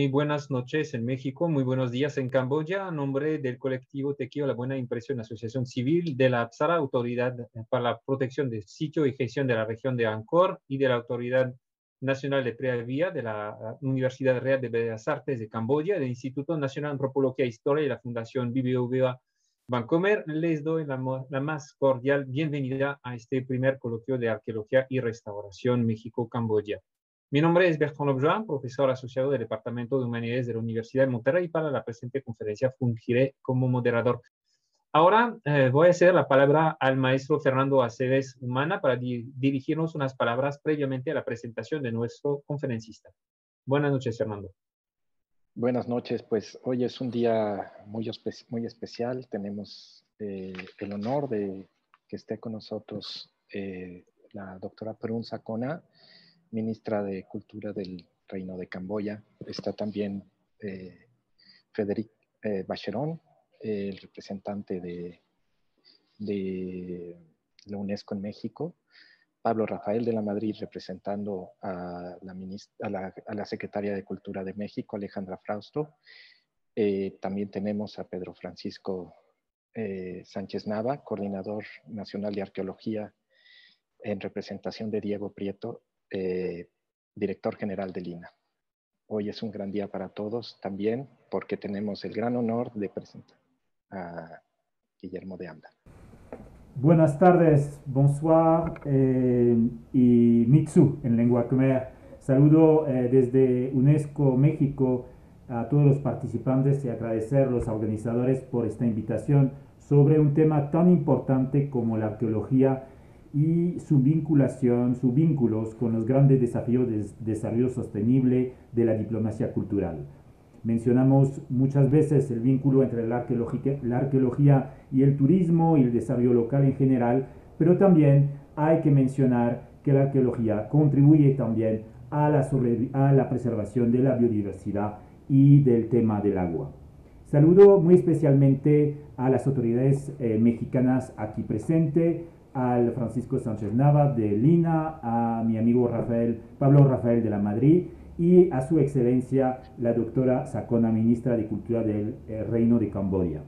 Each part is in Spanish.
Muy buenas noches en México, muy buenos días en Camboya. A nombre del colectivo Tequio La Buena Impresión, Asociación Civil de la APSARA, Autoridad para la Protección del Sitio y Gestión de la Región de Angkor, y de la Autoridad Nacional de Previa de la Universidad Real de Bellas Artes de Camboya, del Instituto Nacional de Antropología e Historia y la Fundación BBVA Bancomer, les doy la más cordial bienvenida a este primer coloquio de Arqueología y Restauración México-Camboya. Mi nombre es Bertrand Lobjoin, profesor asociado del Departamento de Humanidades de la Universidad de Monterrey, y para la presente conferencia fungiré como moderador. Ahora voy a ceder la palabra al maestro Fernando Aceves Humana para dirigirnos unas palabras previamente a la presentación de nuestro conferencista. Buenas noches, Fernando. Buenas noches, pues hoy es un día muy especial. Tenemos el honor de que esté con nosotros la doctora Perun Sakona, ministra de Cultura del Reino de Camboya. Está también Frédéric Bacheron, el representante de la UNESCO en México. Pablo Rafael de la Madrid, representando a la secretaria de Cultura de México, Alejandra Frausto. También tenemos a Pedro Francisco Sánchez Nava, coordinador nacional de arqueología, en representación de Diego Prieto, director general del INAH. Hoy es un gran día para todos también, porque tenemos el gran honor de presentar a Guillermo de Anda. Buenas tardes, bonsoir y mitsu en lengua khmer. Saludo desde UNESCO México a todos los participantes y agradecer a los organizadores por esta invitación sobre un tema tan importante como la arqueología y sus vínculos con los grandes desafíos de desarrollo sostenible de la diplomacia cultural. Mencionamos muchas veces el vínculo entre la arqueología y el turismo y el desarrollo local en general, pero también hay que mencionar que la arqueología contribuye también a la preservación de la biodiversidad y del tema del agua. Saludo muy especialmente a las autoridades mexicanas aquí presentes, al Francisco Sánchez Nava de Lina, a mi amigo Pablo Rafael de la Madrid, y a su excelencia la doctora Sakona, ministra de Cultura del Reino de Camboya.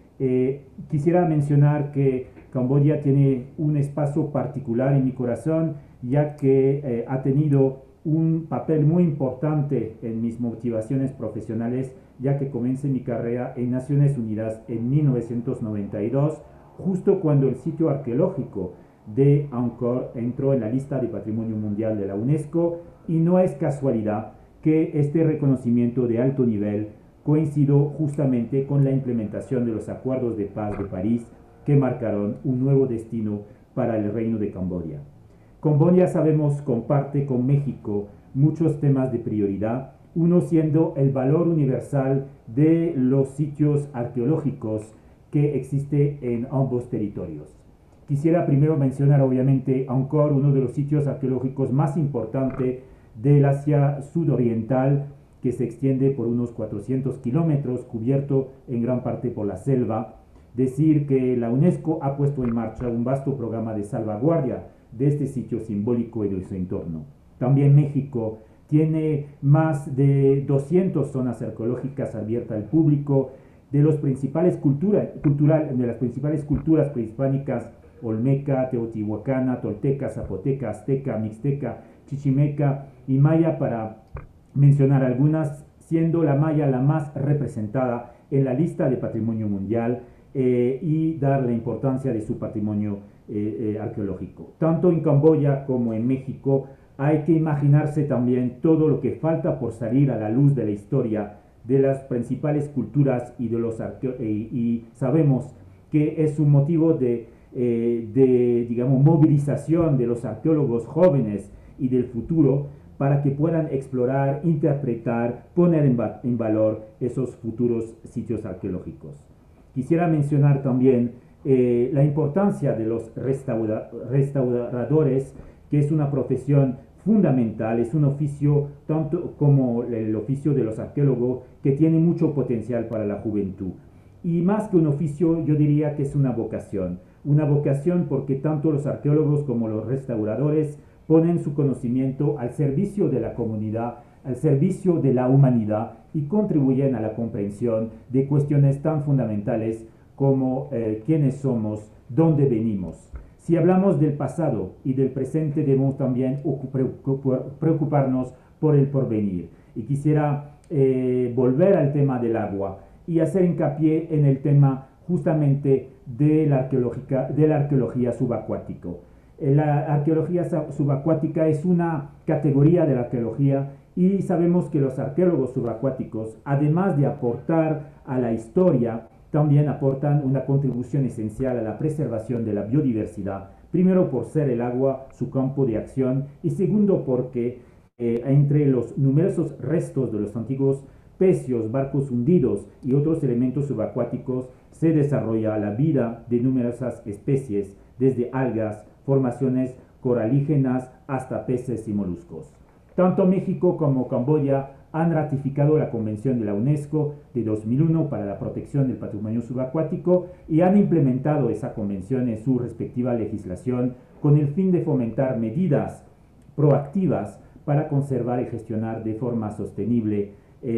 Quisiera mencionar que Camboya tiene un espacio particular en mi corazón, ya que ha tenido un papel muy importante en mis motivaciones profesionales, ya que comencé mi carrera en Naciones Unidas en 1992, justo cuando el sitio arqueológico de Angkor entró en la lista de Patrimonio Mundial de la UNESCO, y no es casualidad que este reconocimiento de alto nivel coincidió justamente con la implementación de los acuerdos de paz de París, que marcaron un nuevo destino para el Reino de Camboya. Camboya, sabemos, comparte con México muchos temas de prioridad, uno siendo el valor universal de los sitios arqueológicos que existe en ambos territorios. Quisiera primero mencionar obviamente Angkor, uno de los sitios arqueológicos más importantes del Asia sudoriental, que se extiende por unos 400 kilómetros, cubierto en gran parte por la selva. Decir que la UNESCO ha puesto en marcha un vasto programa de salvaguardia de este sitio simbólico y de su entorno. También México tiene más de 200 zonas arqueológicas abiertas al público de las principales culturas prehispánicas: olmeca, teotihuacana, tolteca, zapoteca, azteca, mixteca, chichimeca y maya, para mencionar algunas, siendo la maya la más representada en la lista de Patrimonio Mundial, y dar la importancia de su patrimonio arqueológico. Tanto en Camboya como en México hay que imaginarse también todo lo que falta por salir a la luz de la historia de las principales culturas y sabemos que es un motivo de movilización de los arqueólogos jóvenes y del futuro, para que puedan explorar, interpretar, poner en valor esos futuros sitios arqueológicos. Quisiera mencionar también la importancia de los restauradores, que es una profesión fundamental, es un oficio tanto como el oficio de los arqueólogos, que tiene mucho potencial para la juventud. Y más que un oficio, yo diría que es una vocación porque tanto los arqueólogos como los restauradores ponen su conocimiento al servicio de la comunidad al servicio de la humanidad y contribuyen a la comprensión de cuestiones tan fundamentales como quiénes somos, dónde venimos. Si hablamos del pasado y del presente, debemos también preocuparnos por el porvenir. Y quisiera volver al tema del agua y hacer hincapié en el tema justamente de la arqueología subacuática. La arqueología subacuática es una categoría de la arqueología y sabemos que los arqueólogos subacuáticos, además de aportar a la historia, también aportan una contribución esencial a la preservación de la biodiversidad, primero por ser el agua su campo de acción y segundo porque entre los numerosos restos de los antiguos pecios, barcos hundidos y otros elementos subacuáticos se desarrolla la vida de numerosas especies, desde algas, formaciones coralígenas hasta peces y moluscos. Tanto México como Camboya han ratificado la Convención de la UNESCO de 2001 para la protección del patrimonio subacuático y han implementado esa convención en su respectiva legislación con el fin de fomentar medidas proactivas para conservar y gestionar de forma sostenible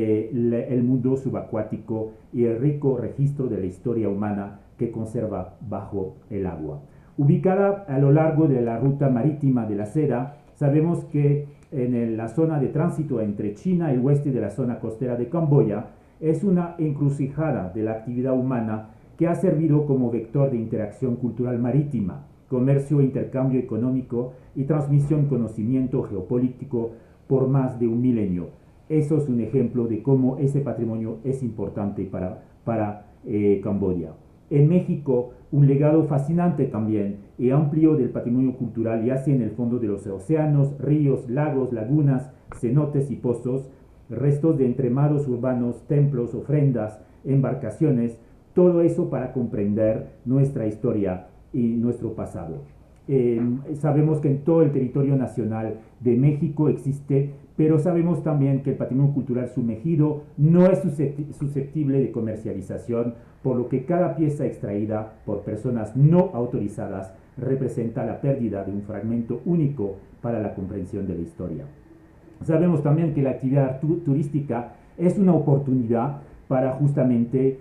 el mundo subacuático y el rico registro de la historia humana que conserva bajo el agua. Ubicada a lo largo de la ruta marítima de la seda, sabemos que en la zona de tránsito entre China y el oeste de la zona costera de Camboya es una encrucijada de la actividad humana que ha servido como vector de interacción cultural marítima, comercio, intercambio económico y transmisión de conocimiento geopolítico por más de un milenio. Eso es un ejemplo de cómo ese patrimonio es importante para Camboya. En México, un legado fascinante también y amplio del patrimonio cultural yace en el fondo de los océanos, ríos, lagos, lagunas, cenotes y pozos, restos de entremados urbanos, templos, ofrendas, embarcaciones, todo eso para comprender nuestra historia y nuestro pasado. Sabemos que en todo el territorio nacional de México existe, pero sabemos también que el patrimonio cultural sumergido no es susceptible de comercialización, por lo que cada pieza extraída por personas no autorizadas representa la pérdida de un fragmento único para la comprensión de la historia. Sabemos también que la actividad turística es una oportunidad para justamente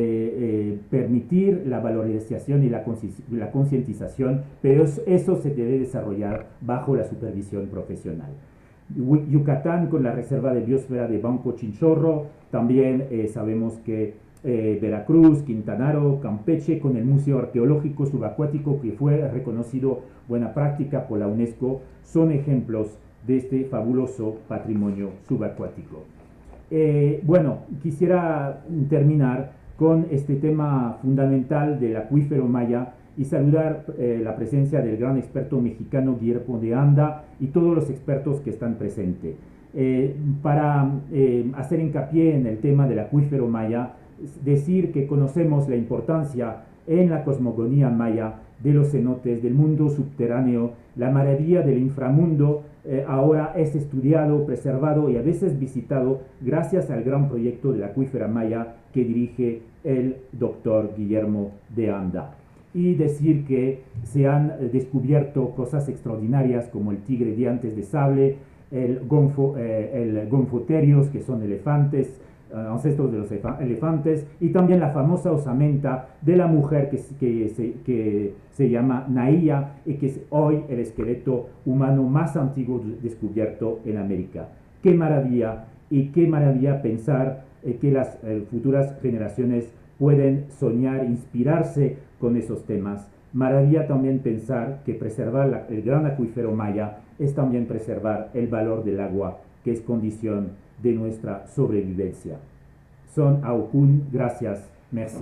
permitir la valorización y la concientización, pero eso se debe desarrollar bajo la supervisión profesional. Yucatán con la Reserva de Biosfera de Banco Chinchorro, también sabemos que Veracruz, Quintana Roo, Campeche con el Museo Arqueológico Subacuático que fue reconocido buena práctica por la UNESCO, son ejemplos de este fabuloso patrimonio subacuático. Bueno, quisiera terminar con este tema fundamental del acuífero maya y saludar la presencia del gran experto mexicano Guillermo de Anda y todos los expertos que están presentes. Para hacer hincapié en el tema del acuífero maya, decir que conocemos la importancia en la cosmogonía maya de los cenotes, del mundo subterráneo, la maravilla del inframundo ahora es estudiado, preservado y a veces visitado gracias al gran proyecto del acuífero maya que dirige el doctor Guillermo de Anda. Y decir que se han descubierto cosas extraordinarias como el tigre dientes de sable, el gonfoterios, que son elefantes, ancestros de los elefantes, y también la famosa osamenta de la mujer que se llama Naia y que es hoy el esqueleto humano más antiguo descubierto en América. ¡Qué maravilla! Y qué maravilla pensar que las futuras generaciones pueden soñar, inspirarse con esos temas. Maravilla también pensar que preservar el gran acuífero maya es también preservar el valor del agua, que es condición de nuestra sobrevivencia. Son Aukun, gracias, merci.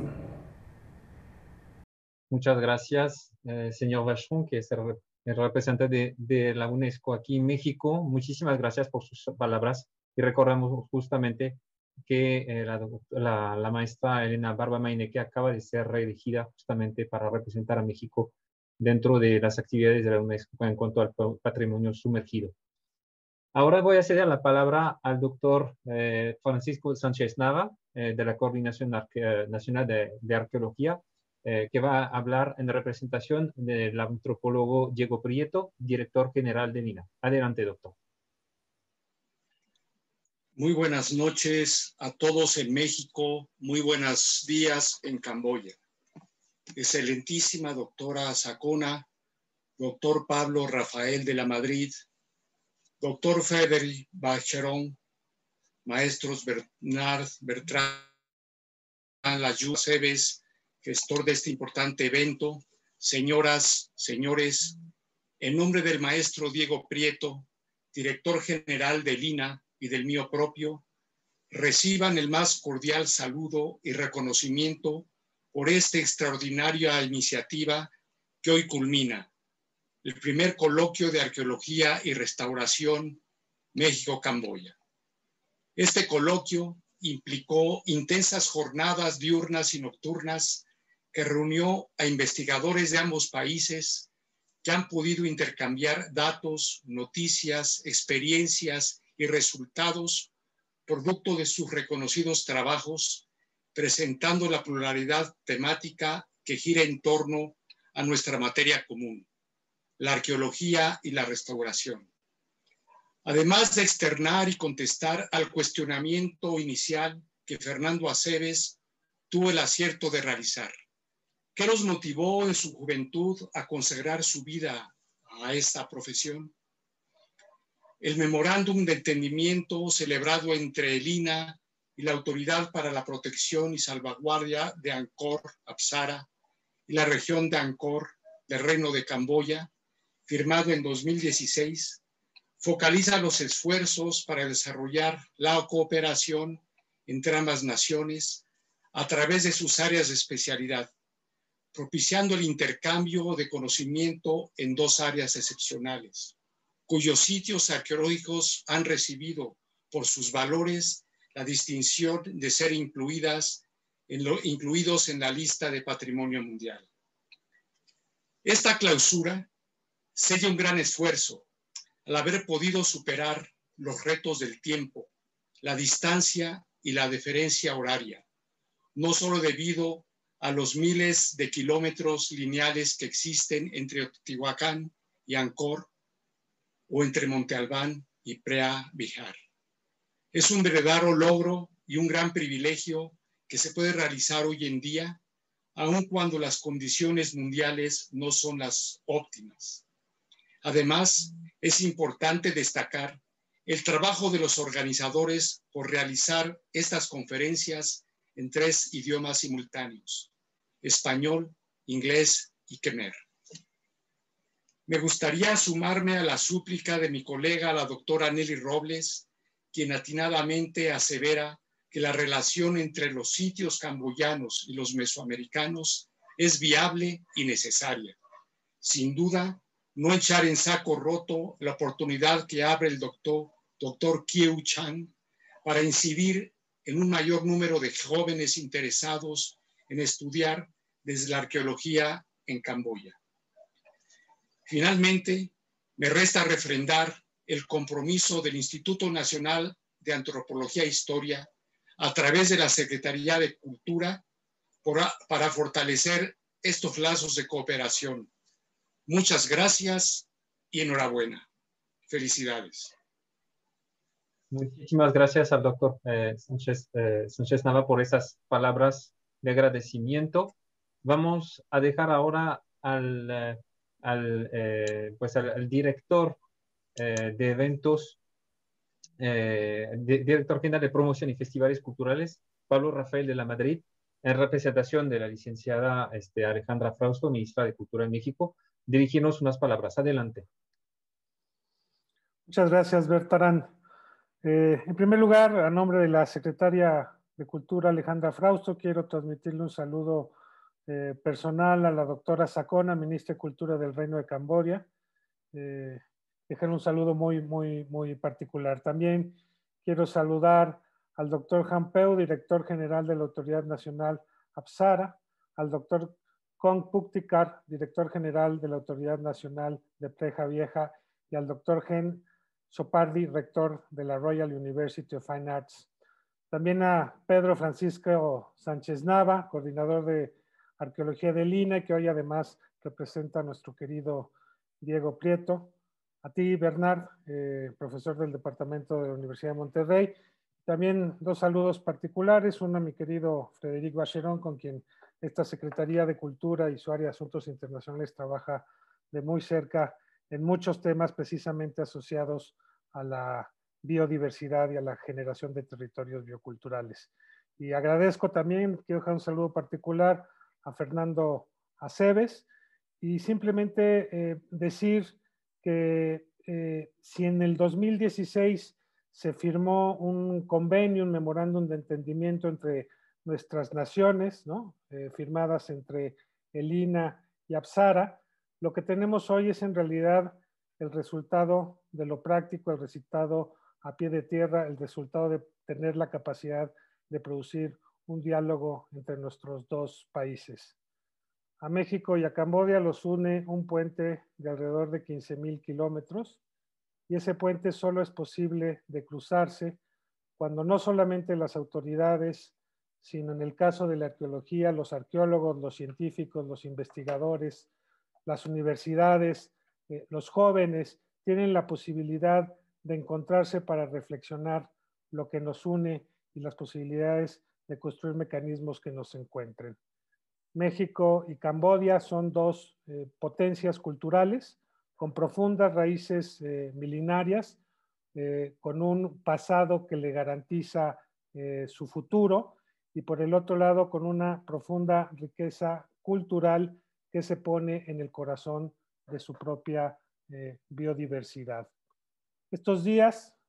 Muchas gracias, señor Vachon, que es el representante de la UNESCO aquí en México. Muchísimas gracias por sus palabras y recordamos justamente que la maestra Elena Barba Maineque acaba de ser reelegida justamente para representar a México dentro de las actividades de la UNESCO en cuanto al patrimonio sumergido. Ahora voy a ceder la palabra al doctor Francisco Sánchez Nava, de la Coordinación Nacional de Arqueología, que va a hablar en representación del antropólogo Diego Prieto, director general de MINA. Adelante, doctor. Muy buenas noches a todos en México, muy buenos días en Camboya. Excelentísima doctora Sacona, doctor Pablo Rafael de la Madrid, doctor Federic Bacheron, maestros Bernard Bertrand Layou Aceves, gestor de este importante evento, señoras, señores, en nombre del maestro Diego Prieto, director general del INA y del mío propio, reciban el más cordial saludo y reconocimiento por esta extraordinaria iniciativa que hoy culmina, el primer coloquio de arqueología y restauración México-Camboya. Este coloquio implicó intensas jornadas diurnas y nocturnas que reunió a investigadores de ambos países que han podido intercambiar datos, noticias, experiencias y resultados producto de sus reconocidos trabajos, presentando la pluralidad temática que gira en torno a nuestra materia común, la arqueología y la restauración. Además de externar y contestar al cuestionamiento inicial que Fernando Aceves tuvo el acierto de realizar. ¿Qué nos motivó en su juventud a consagrar su vida a esta profesión? El memorándum de entendimiento celebrado entre el INA y la Autoridad para la Protección y Salvaguardia de Angkor, Apsara, y la región de Angkor del Reino de Camboya, firmado en 2016, focaliza los esfuerzos para desarrollar la cooperación entre ambas naciones a través de sus áreas de especialidad, propiciando el intercambio de conocimiento en dos áreas excepcionales, cuyos sitios arqueológicos han recibido por sus valores la distinción de ser incluidos en la lista de Patrimonio Mundial. Esta clausura sella un gran esfuerzo al haber podido superar los retos del tiempo, la distancia y la diferencia horaria, no solo debido a los miles de kilómetros lineales que existen entre Teotihuacán y Angkor, o entre Monte Albán y Preah Vihear. Es un verdadero logro y un gran privilegio que se puede realizar hoy en día, aun cuando las condiciones mundiales no son las óptimas. Además, es importante destacar el trabajo de los organizadores por realizar estas conferencias en 3 idiomas simultáneos: español, inglés y khmer. Me gustaría sumarme a la súplica de mi colega, la doctora Nelly Robles, quien atinadamente asevera que la relación entre los sitios camboyanos y los mesoamericanos es viable y necesaria. Sin duda, no echar en saco roto la oportunidad que abre el doctor Kieu Chan para incidir en un mayor número de jóvenes interesados en estudiar desde la arqueología en Camboya. Finalmente, me resta refrendar el compromiso del Instituto Nacional de Antropología e Historia a través de la Secretaría de Cultura para fortalecer estos lazos de cooperación. Muchas gracias y enhorabuena. Felicidades. Muchísimas gracias al doctor Sánchez Nava por esas palabras de agradecimiento. Vamos a dejar ahora al director de eventos, director general de promoción y festivales culturales, Pablo Rafael de la Madrid, en representación de la licenciada Alejandra Frausto, ministra de Cultura en México, dirigirnos unas palabras. Adelante. Muchas gracias, Bertarán. En primer lugar, a nombre de la secretaria de Cultura, Alejandra Frausto, quiero transmitirle un saludo personal a la doctora Sacona, ministra de Cultura del Reino de Camboya. Dejar un saludo muy particular. También quiero saludar al doctor Han Peu, director general de la Autoridad Nacional Apsara, al doctor Kong Puktikar, director general de la Autoridad Nacional de Preah Vihear, y al doctor Gen Sopardi, rector de la Royal University of Fine Arts. También a Pedro Francisco Sánchez Nava, coordinador de Arqueología del INA, que hoy además representa a nuestro querido Diego Prieto. A ti, Bernard, profesor del Departamento de la Universidad de Monterrey, También dos saludos particulares, uno a mi querido Frederic Vacheron, con quien esta Secretaría de Cultura y su área de Asuntos Internacionales trabaja de muy cerca en muchos temas precisamente asociados a la biodiversidad y a la generación de territorios bioculturales. Y agradezco también, quiero dejar un saludo particular a Fernando Aceves y simplemente decir que si en el 2016 se firmó un convenio, un memorándum de entendimiento entre nuestras naciones, ¿no? Firmadas entre el INA y Apsara, lo que tenemos hoy es en realidad el resultado de lo práctico, el resultado a pie de tierra, el resultado de tener la capacidad de producir un diálogo entre nuestros dos países. A México y a Camboya los une un puente de alrededor de 15,000 kilómetros y ese puente solo es posible de cruzarse cuando no solamente las autoridades, sino en el caso de la arqueología, los arqueólogos, los científicos, los investigadores, las universidades, los jóvenes tienen la posibilidad de encontrarse para reflexionar lo que nos une y las posibilidades de construir mecanismos que nos encuentren. México y Camboya son dos potencias culturales con profundas raíces milenarias, con un pasado que le garantiza su futuro y por el otro lado con una profunda riqueza cultural que se pone en el corazón de su propia biodiversidad. Estos días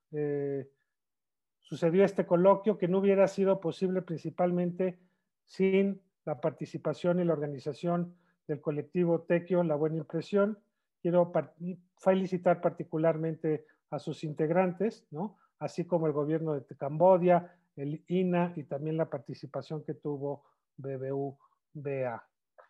sucedió este coloquio que no hubiera sido posible principalmente sin la participación y la organización del colectivo Tequio, La Buena Impresión. Quiero felicitar particularmente a sus integrantes, ¿no? Así como el gobierno de Camboya, el INA y también la participación que tuvo BBVA.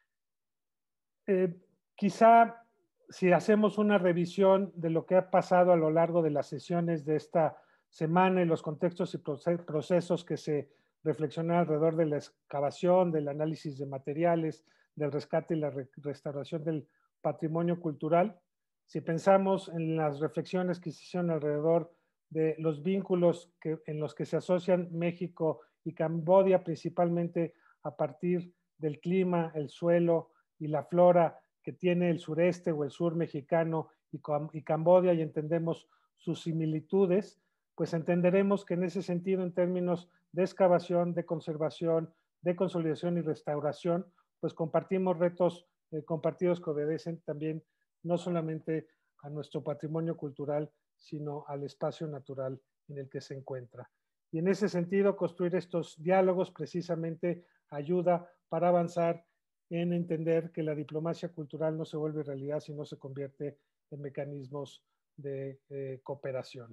Quizá si hacemos una revisión de lo que ha pasado a lo largo de las sesiones de esta semana y los contextos y procesos que se reflexionan alrededor de la excavación, del análisis de materiales, del rescate y la restauración del patrimonio cultural, si pensamos en las reflexiones que se hicieron alrededor de los vínculos en los que se asocian México y Camboya, principalmente a partir del clima, el suelo y la flora que tiene el sureste o el sur mexicano y Camboya, y entendemos sus similitudes, pues entenderemos que en ese sentido, en términos de excavación, de conservación, de consolidación y restauración, pues compartimos retos compartidos que obedecen también no solamente a nuestro patrimonio cultural, sino al espacio natural en el que se encuentra. Y en ese sentido, construir estos diálogos precisamente ayuda para avanzar en entender que la diplomacia cultural no se vuelve realidad si no se convierte en mecanismos de cooperación.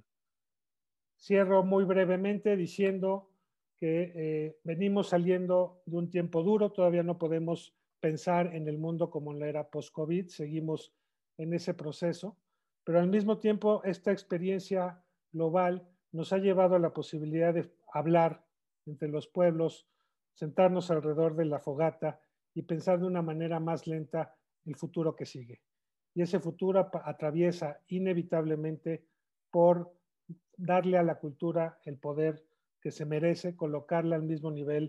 Cierro muy brevemente diciendo que venimos saliendo de un tiempo duro, todavía no podemos pensar en el mundo como en la era post-COVID, seguimos en ese proceso, pero al mismo tiempo esta experiencia global nos ha llevado a la posibilidad de hablar entre los pueblos, sentarnos alrededor de la fogata y pensar de una manera más lenta el futuro que sigue. Y ese futuro atraviesa inevitablemente por darle a la cultura el poder que se merece, colocarla al mismo nivel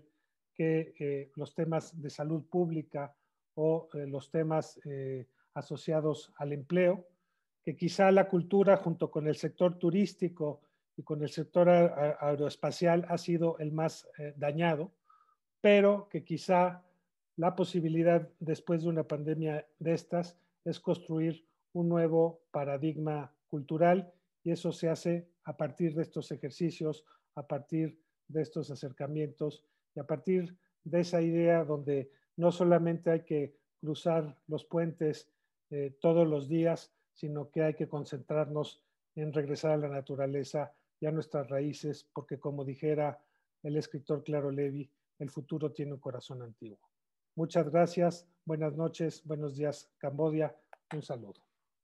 que los temas de salud pública o los temas asociados al empleo, que quizá la cultura junto con el sector turístico y con el sector aeroespacial ha sido el más dañado, pero que quizá la posibilidad después de una pandemia de estas es construir un nuevo paradigma cultural y eso se hace a partir de estos ejercicios, a partir de estos acercamientos y a partir de esa idea donde no solamente hay que cruzar los puentes todos los días, sino que hay que concentrarnos en regresar a la naturaleza y a nuestras raíces, porque como dijera el escritor Claro Levy, el futuro tiene un corazón antiguo. Muchas gracias, buenas noches, buenos días, Camboya, un saludo.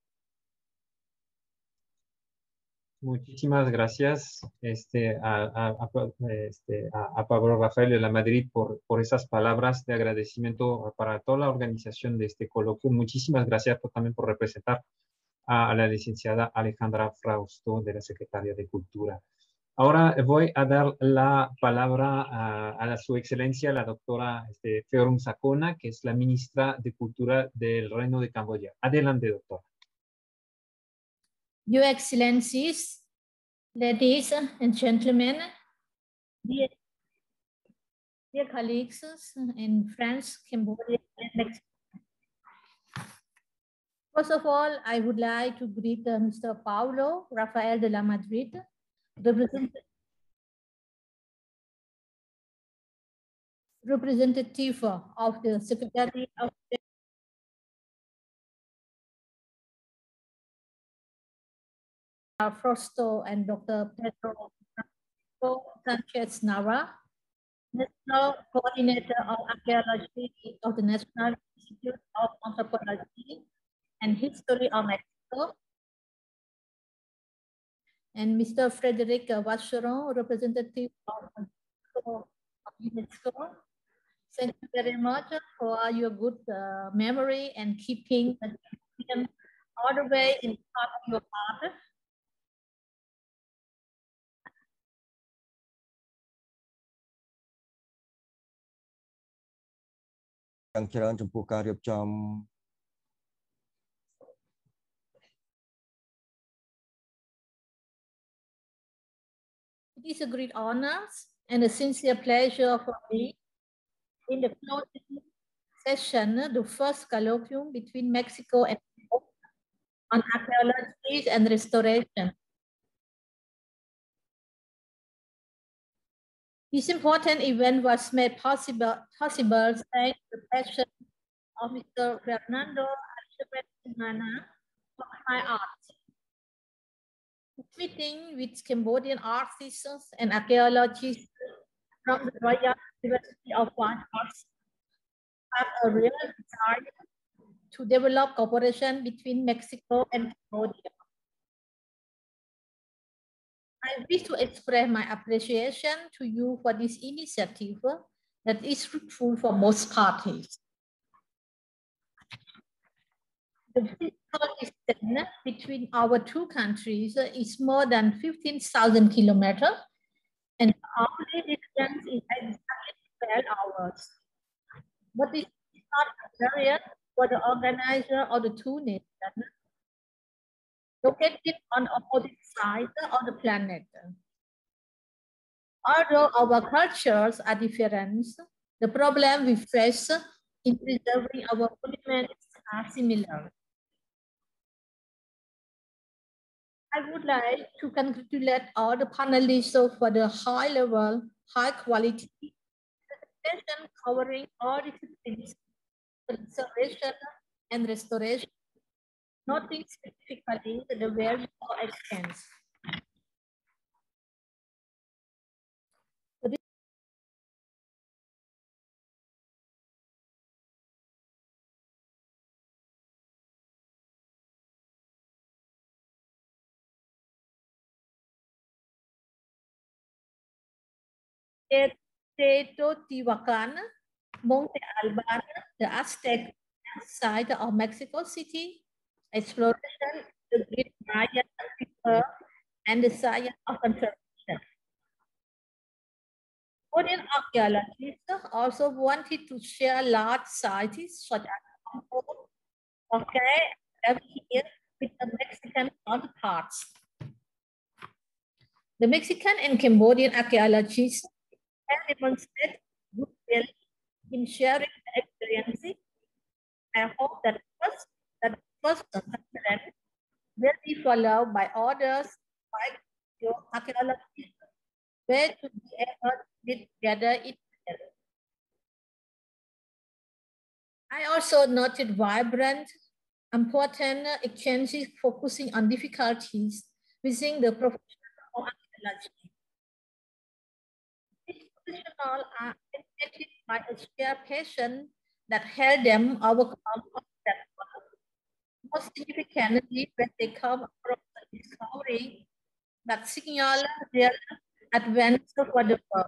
Muchísimas gracias a Pablo Rafael de la Madrid por esas palabras de agradecimiento para toda la organización de este coloquio. Muchísimas gracias también por representar a la licenciada Alejandra Frausto de la Secretaría de Cultura. Ahora voy a dar la palabra a su excelencia, la doctora Feorum Sakona, que es la ministra de Cultura del Reino de Camboya. Adelante, doctora. Your Excellencies, ladies and gentlemen, dear colleagues in France, Cambodia, and Mexico. First of all, I would like to greet Mr. Pablo Rafael de la Madrid, representative of the Secretary of Frausto and Dr. Pedro Sanchez Nava, National Coordinator of Archaeology of the National Institute of Anthropology and History of Mexico, and Mr. Frederic Vacheron, representative of UNESCO. Thank you very much for your good memory and keeping the all the way in part of your heart. Yangច្រើនចំពោះការរៀបចំ It is a great honor and a sincere pleasure for me in the closing session, the first colloquium between Mexico and Cambodia on archaeology and restoration. This important event was made possible thanks to the passion of Mr. Fernando Archibald for high art. Meeting with Cambodian artists and archaeologists from the Royal University of Fine Arts have a real desire to develop cooperation between Mexico and Cambodia. I wish to express my appreciation to you for this initiative that is fruitful for both parties. The physical distance between our two countries is more than 15,000 kilometers, and the hourly distance is exactly 12 hours. But this is not a barrier for the organizer of the two nations located on opposite sides of the planet. Although our cultures are different, the problem we face in preserving our monuments are similar. I would like to congratulate all the panelists for the high level, high quality presentation covering all disciplines, conservation and restoration, noting specifically the value of expense. Teotihuacan, Monte Alban, the Aztec site of Mexico City, exploration, the Great Maya River, and the science of conservation. Cambodian archaeologists also wanted to share large sites such as here with the Mexican counterparts. The Mexican and Cambodian archaeologists have demonstrated goodwill in sharing the experiences. I hope that first conference will be followed by others like your archaeologists, where to be able to get together in together. I also noted vibrant, important exchanges focusing on difficulties within the profession of archaeology. These professionals are animated by a shared passion that held them overcome obstacles. Most significantly, when they come across the discovery that signal their advance for the work.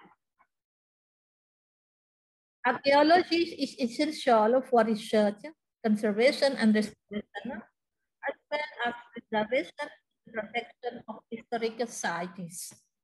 Archaeology is essential for research, conservation, and restoration, as well as preservation and protection of historical sites.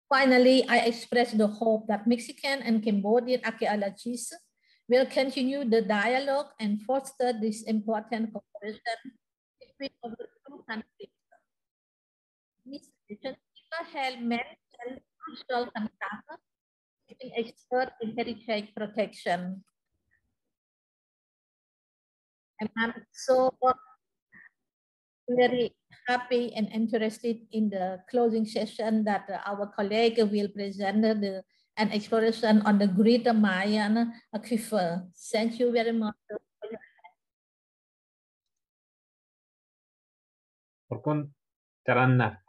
Finally, I express the hope that Mexican and Cambodian archaeologists will continue the dialogue and foster this important cooperation between our two countries. This relationship held many crucial contacts between experts in heritage protection. And I'm so very happy and interested in the closing session that our colleague will present an exploration on the Greater Mayan Aquifer. Thank you very much. Orkun Taranna.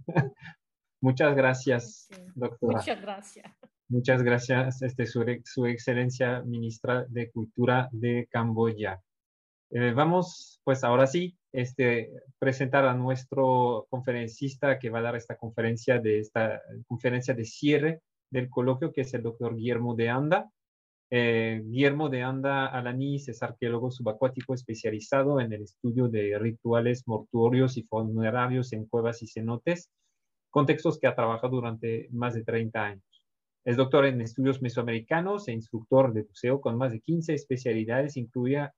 Muchas gracias, doctora. Muchas gracias. Muchas gracias, su excelencia ministra de Cultura de Camboya. Vamos, pues ahora sí, presentar a nuestro conferencista que va a dar esta conferencia de cierre del coloquio, que es el doctor Guillermo de Anda. Guillermo de Anda Alanís es arqueólogo subacuático especializado en el estudio de rituales mortuorios y funerarios en cuevas y cenotes, contextos que ha trabajado durante más de 30 años. Es doctor en estudios mesoamericanos e instructor de buceo con más de 15 especialidades, incluida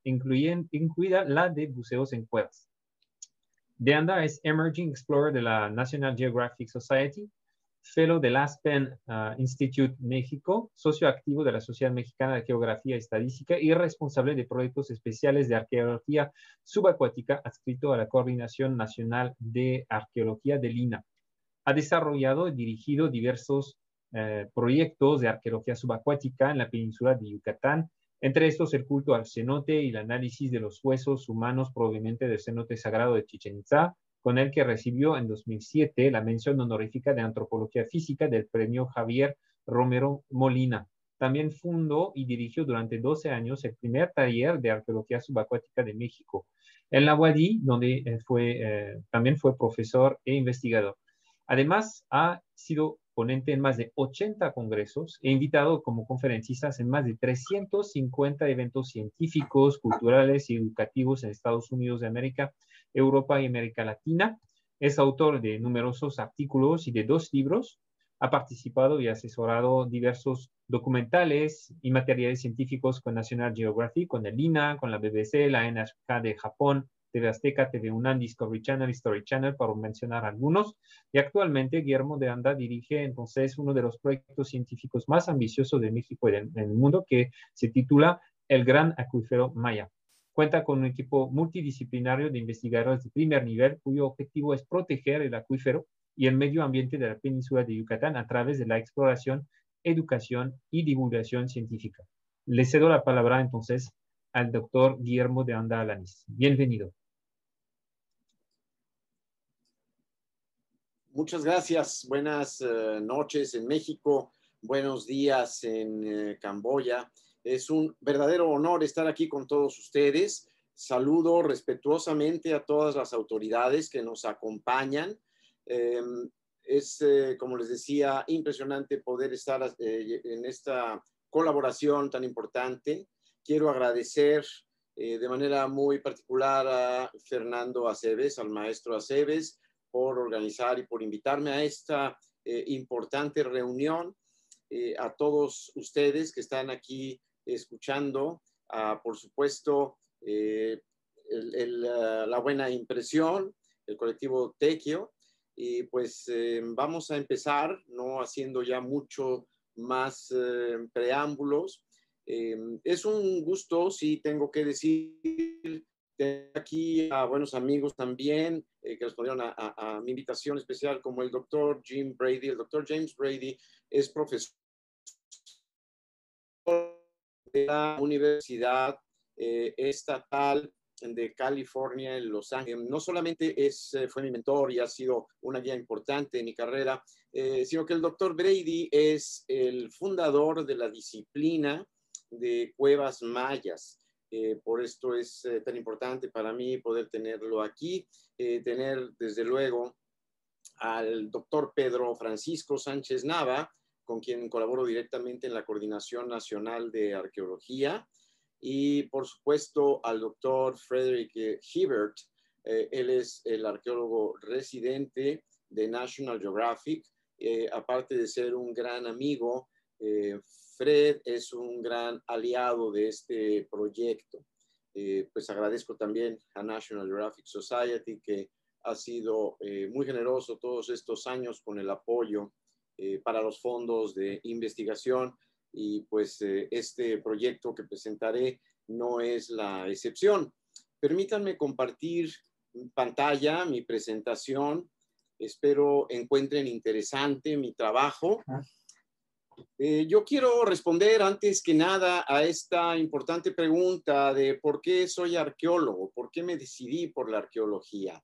la de buceos en cuevas. De Anda es Emerging Explorer de la National Geographic Society, Fellow del Aspen Institute México, socio activo de la Sociedad Mexicana de Geografía y Estadística y responsable de proyectos especiales de arqueología subacuática adscrito a la Coordinación Nacional de Arqueología del INAH. Ha desarrollado y dirigido diversos proyectos de arqueología subacuática en la península de Yucatán, entre estos el culto al cenote y el análisis de los huesos humanos provenientes del cenote sagrado de Chichén Itzá, con el que recibió en 2007 la mención honorífica de antropología física del premio Javier Romero Molina. También fundó y dirigió durante 12 años el primer taller de arqueología subacuática de México, en la UADY, donde también fue profesor e investigador. Además, ha sido ponente en más de 80 congresos e invitado como conferencistas en más de 350 eventos científicos, culturales y educativos en Estados Unidos de América, Europa y América Latina. Es autor de numerosos artículos y de 2 libros. Ha participado y asesorado diversos documentales y materiales científicos con National Geographic, con el INAH, con la BBC, la NHK de Japón, TV Azteca, TV UNAM, Discovery Channel, History Channel, para mencionar algunos. Y actualmente Guillermo de Anda dirige entonces uno de los proyectos científicos más ambiciosos de México y del mundo, que se titula El Gran Acuífero Maya. Cuenta con un equipo multidisciplinario de investigadores de primer nivel, cuyo objetivo es proteger el acuífero y el medio ambiente de la península de Yucatán a través de la exploración, educación y divulgación científica. Le cedo la palabra entonces al doctor Guillermo de Anda Alanís. Bienvenido. Muchas gracias. Buenas noches en México. Buenos días en Camboya. Es un verdadero honor estar aquí con todos ustedes. Saludo respetuosamente a todas las autoridades que nos acompañan. Es, como les decía, impresionante poder estar en esta colaboración tan importante. Quiero agradecer de manera muy particular a Fernando Aceves, al maestro Aceves, por organizar y por invitarme a esta importante reunión, a todos ustedes que están aquí escuchando, por supuesto, la buena impresión, el colectivo Tequio, y pues vamos a empezar, no haciendo ya mucho más preámbulos. Es un gusto, sí, tengo que decir, aquí a buenos amigos también que respondieron a mi invitación especial, como el doctor Jim Brady. El doctor James Brady es profesor de la Universidad Estatal de California en Los Ángeles. No solamente fue mi mentor y ha sido una guía importante en mi carrera, sino que el doctor Brady es el fundador de la disciplina de cuevas mayas. Por esto es tan importante para mí poder tenerlo aquí, tener desde luego al doctor Pedro Francisco Sánchez Nava, con quien colaboro directamente en la Coordinación Nacional de Arqueología, y por supuesto al doctor Frederick Hibbert. Él es el arqueólogo residente de National Geographic aparte de ser un gran amigo, Fred es un gran aliado de este proyecto. Pues agradezco también a National Geographic Society, que ha sido muy generoso todos estos años con el apoyo para los fondos de investigación, y pues este proyecto que presentaré no es la excepción. Permítanme compartir en pantalla mi presentación. Espero encuentren interesante mi trabajo. Yo quiero responder antes que nada a esta importante pregunta de por qué soy arqueólogo, por qué me decidí por la arqueología.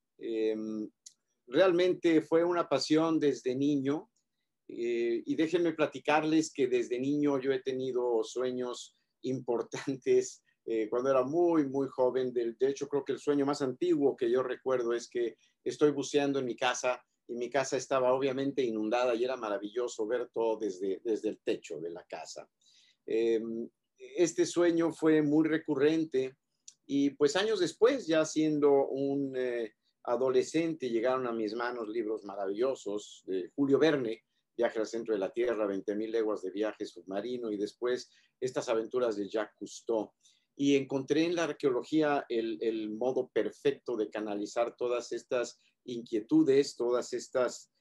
Realmente fue una pasión desde niño, y déjenme platicarles que desde niño yo he tenido sueños importantes cuando era muy, muy joven. De hecho, creo que el sueño más antiguo que yo recuerdo es que estoy buceando en mi casa, y mi casa estaba obviamente inundada y era maravilloso ver todo desde el techo de la casa. Este sueño fue muy recurrente, y pues años después, ya siendo un adolescente, llegaron a mis manos libros maravillosos de Julio Verne, Viaje al centro de la Tierra, 20.000 leguas de viaje submarino, y después estas aventuras de Jacques Cousteau. Y encontré en la arqueología el modo perfecto de canalizar todas estas inquietudes, todas estas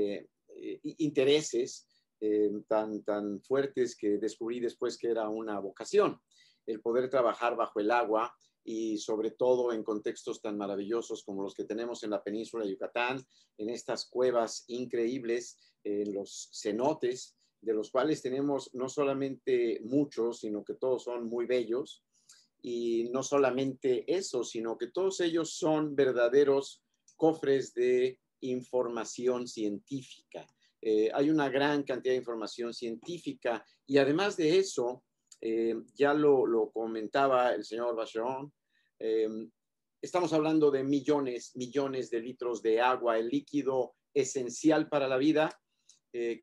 intereses tan fuertes, que descubrí después que era una vocación, el poder trabajar bajo el agua, y sobre todo en contextos tan maravillosos como los que tenemos en la península de Yucatán, en estas cuevas increíbles, en los cenotes, de los cuales tenemos no solamente muchos, sino que todos son muy bellos. Y no solamente eso, sino que todos ellos son verdaderos cofres de información científica. Hay una gran cantidad de información científica, y además de eso, ya lo comentaba el señor Vacheron, estamos hablando de millones de litros de agua, el líquido esencial para la vida, que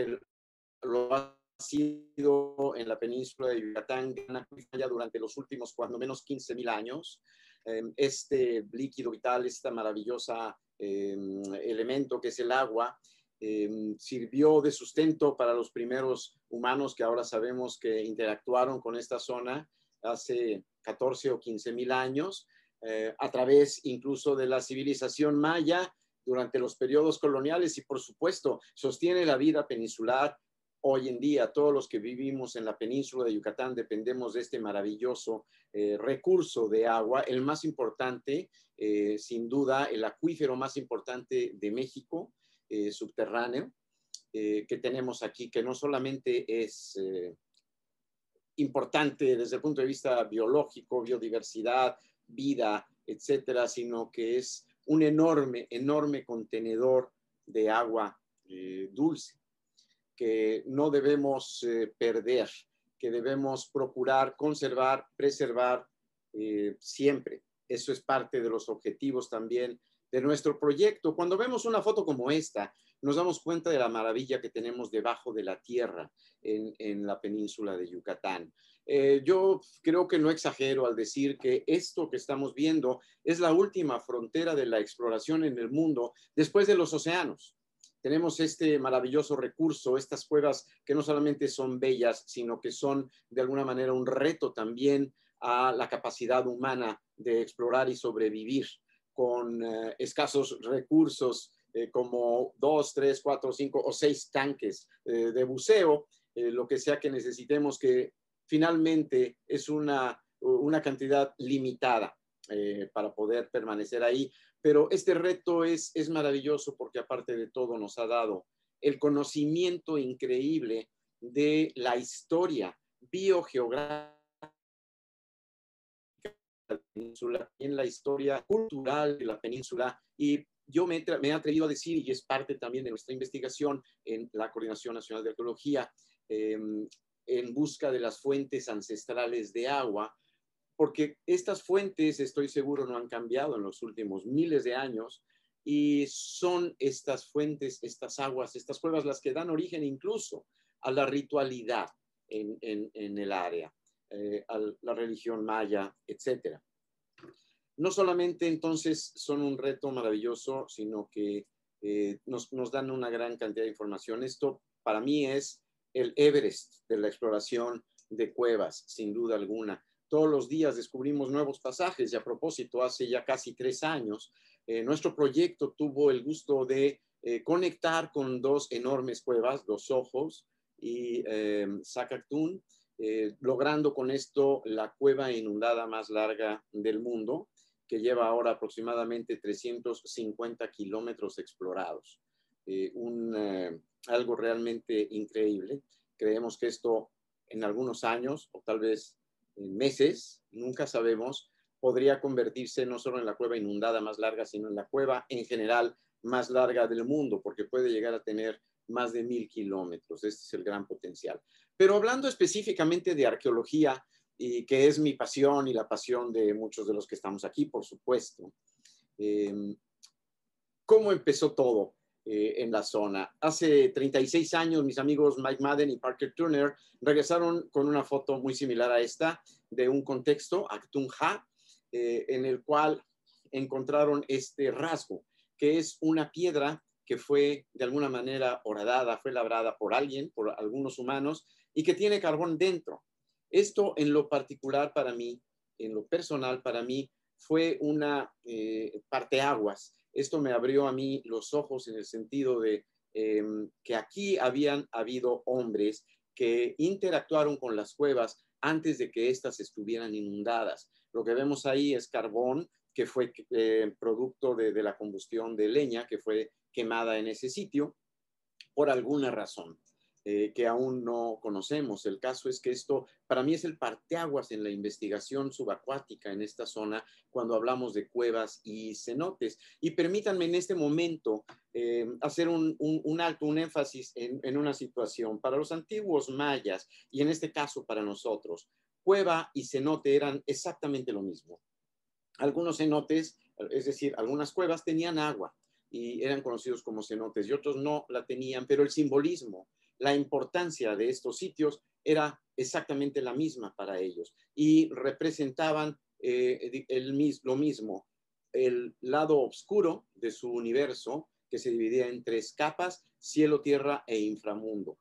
lo ha sido en la península de Yucatán ya durante los últimos cuando menos 15.000 años. Este líquido vital, esta maravillosa elemento que es el agua, sirvió de sustento para los primeros humanos, que ahora sabemos que interactuaron con esta zona hace 14 o 15.000 años, a través incluso de la civilización maya durante los periodos coloniales, y por supuesto sostiene la vida peninsular. Hoy en día, todos los que vivimos en la península de Yucatán dependemos de este maravilloso recurso de agua, el más importante, sin duda, el acuífero más importante de México, subterráneo, que tenemos aquí, que no solamente es importante desde el punto de vista biológico, biodiversidad, vida, etcétera, sino que es un enorme contenedor de agua dulce, que no debemos perder, que debemos procurar, conservar, preservar siempre. Eso es parte de los objetivos también de nuestro proyecto. Cuando vemos una foto como esta, nos damos cuenta de la maravilla que tenemos debajo de la tierra en la península de Yucatán. Yo creo que no exagero al decir que esto que estamos viendo es la última frontera de la exploración en el mundo después de los océanos. Tenemos este maravilloso recurso, estas cuevas que no solamente son bellas, sino que son de alguna manera un reto también a la capacidad humana de explorar y sobrevivir con escasos recursos como 2, 3, 4, 5 o 6 tanques de buceo, lo que sea que necesitemos, que finalmente es una cantidad limitada para poder permanecer ahí. Pero este reto es maravilloso, porque aparte de todo nos ha dado el conocimiento increíble de la historia biogeográfica de la península, en la historia cultural de la península. Y yo me he atrevido a decir, y es parte también de nuestra investigación en la Coordinación Nacional de Arqueología, en busca de las fuentes ancestrales de agua, porque estas fuentes, estoy seguro, no han cambiado en los últimos miles de años, y son estas fuentes, estas aguas, estas cuevas las que dan origen incluso a la ritualidad en el área, a la religión maya, etc. No solamente entonces son un reto maravilloso, sino que nos dan una gran cantidad de información. Esto para mí es el Everest de la exploración de cuevas, sin duda alguna. Todos los días descubrimos nuevos pasajes y a propósito, hace ya casi 3 años, nuestro proyecto tuvo el gusto de conectar con 2 enormes cuevas, Los Ojos y Sakaktung, logrando con esto la cueva inundada más larga del mundo, que lleva ahora aproximadamente 350 kilómetros explorados. Algo realmente increíble. Creemos que esto en algunos años o tal vez en meses, nunca sabemos, podría convertirse no solo en la cueva inundada más larga, sino en la cueva en general más larga del mundo, porque puede llegar a tener más de 1000 kilómetros. Este es el gran potencial. Pero hablando específicamente de arqueología, y que es mi pasión y la pasión de muchos de los que estamos aquí, por supuesto, ¿cómo empezó todo en la zona? Hace 36 años, mis amigos Mike Madden y Parker Turner regresaron con una foto muy similar a esta, de un contexto, Actung Ha, en el cual encontraron este rasgo, que es una piedra que fue de alguna manera horadada, fue labrada por alguien, por algunos humanos, y que tiene carbón dentro. Esto en lo particular para mí, en lo personal para mí, fue una parteaguas. Esto me abrió a mí los ojos en el sentido de que aquí habían habido hombres que interactuaron con las cuevas antes de que éstas estuvieran inundadas. Lo que vemos ahí es carbón que fue producto de la combustión de leña que fue quemada en ese sitio por alguna razón que aún no conocemos. El caso es que esto para mí es el parteaguas en la investigación subacuática en esta zona cuando hablamos de cuevas y cenotes. Y permítanme en este momento hacer un alto, un énfasis en una situación. Para los antiguos mayas y en este caso para nosotros, cueva y cenote eran exactamente lo mismo. Algunos cenotes, es decir, algunas cuevas tenían agua y eran conocidos como cenotes y otros no la tenían, pero el simbolismo, la importancia de estos sitios era exactamente la misma para ellos y representaban lo mismo, el lado oscuro de su universo que se dividía en 3 capas, cielo, tierra e inframundo.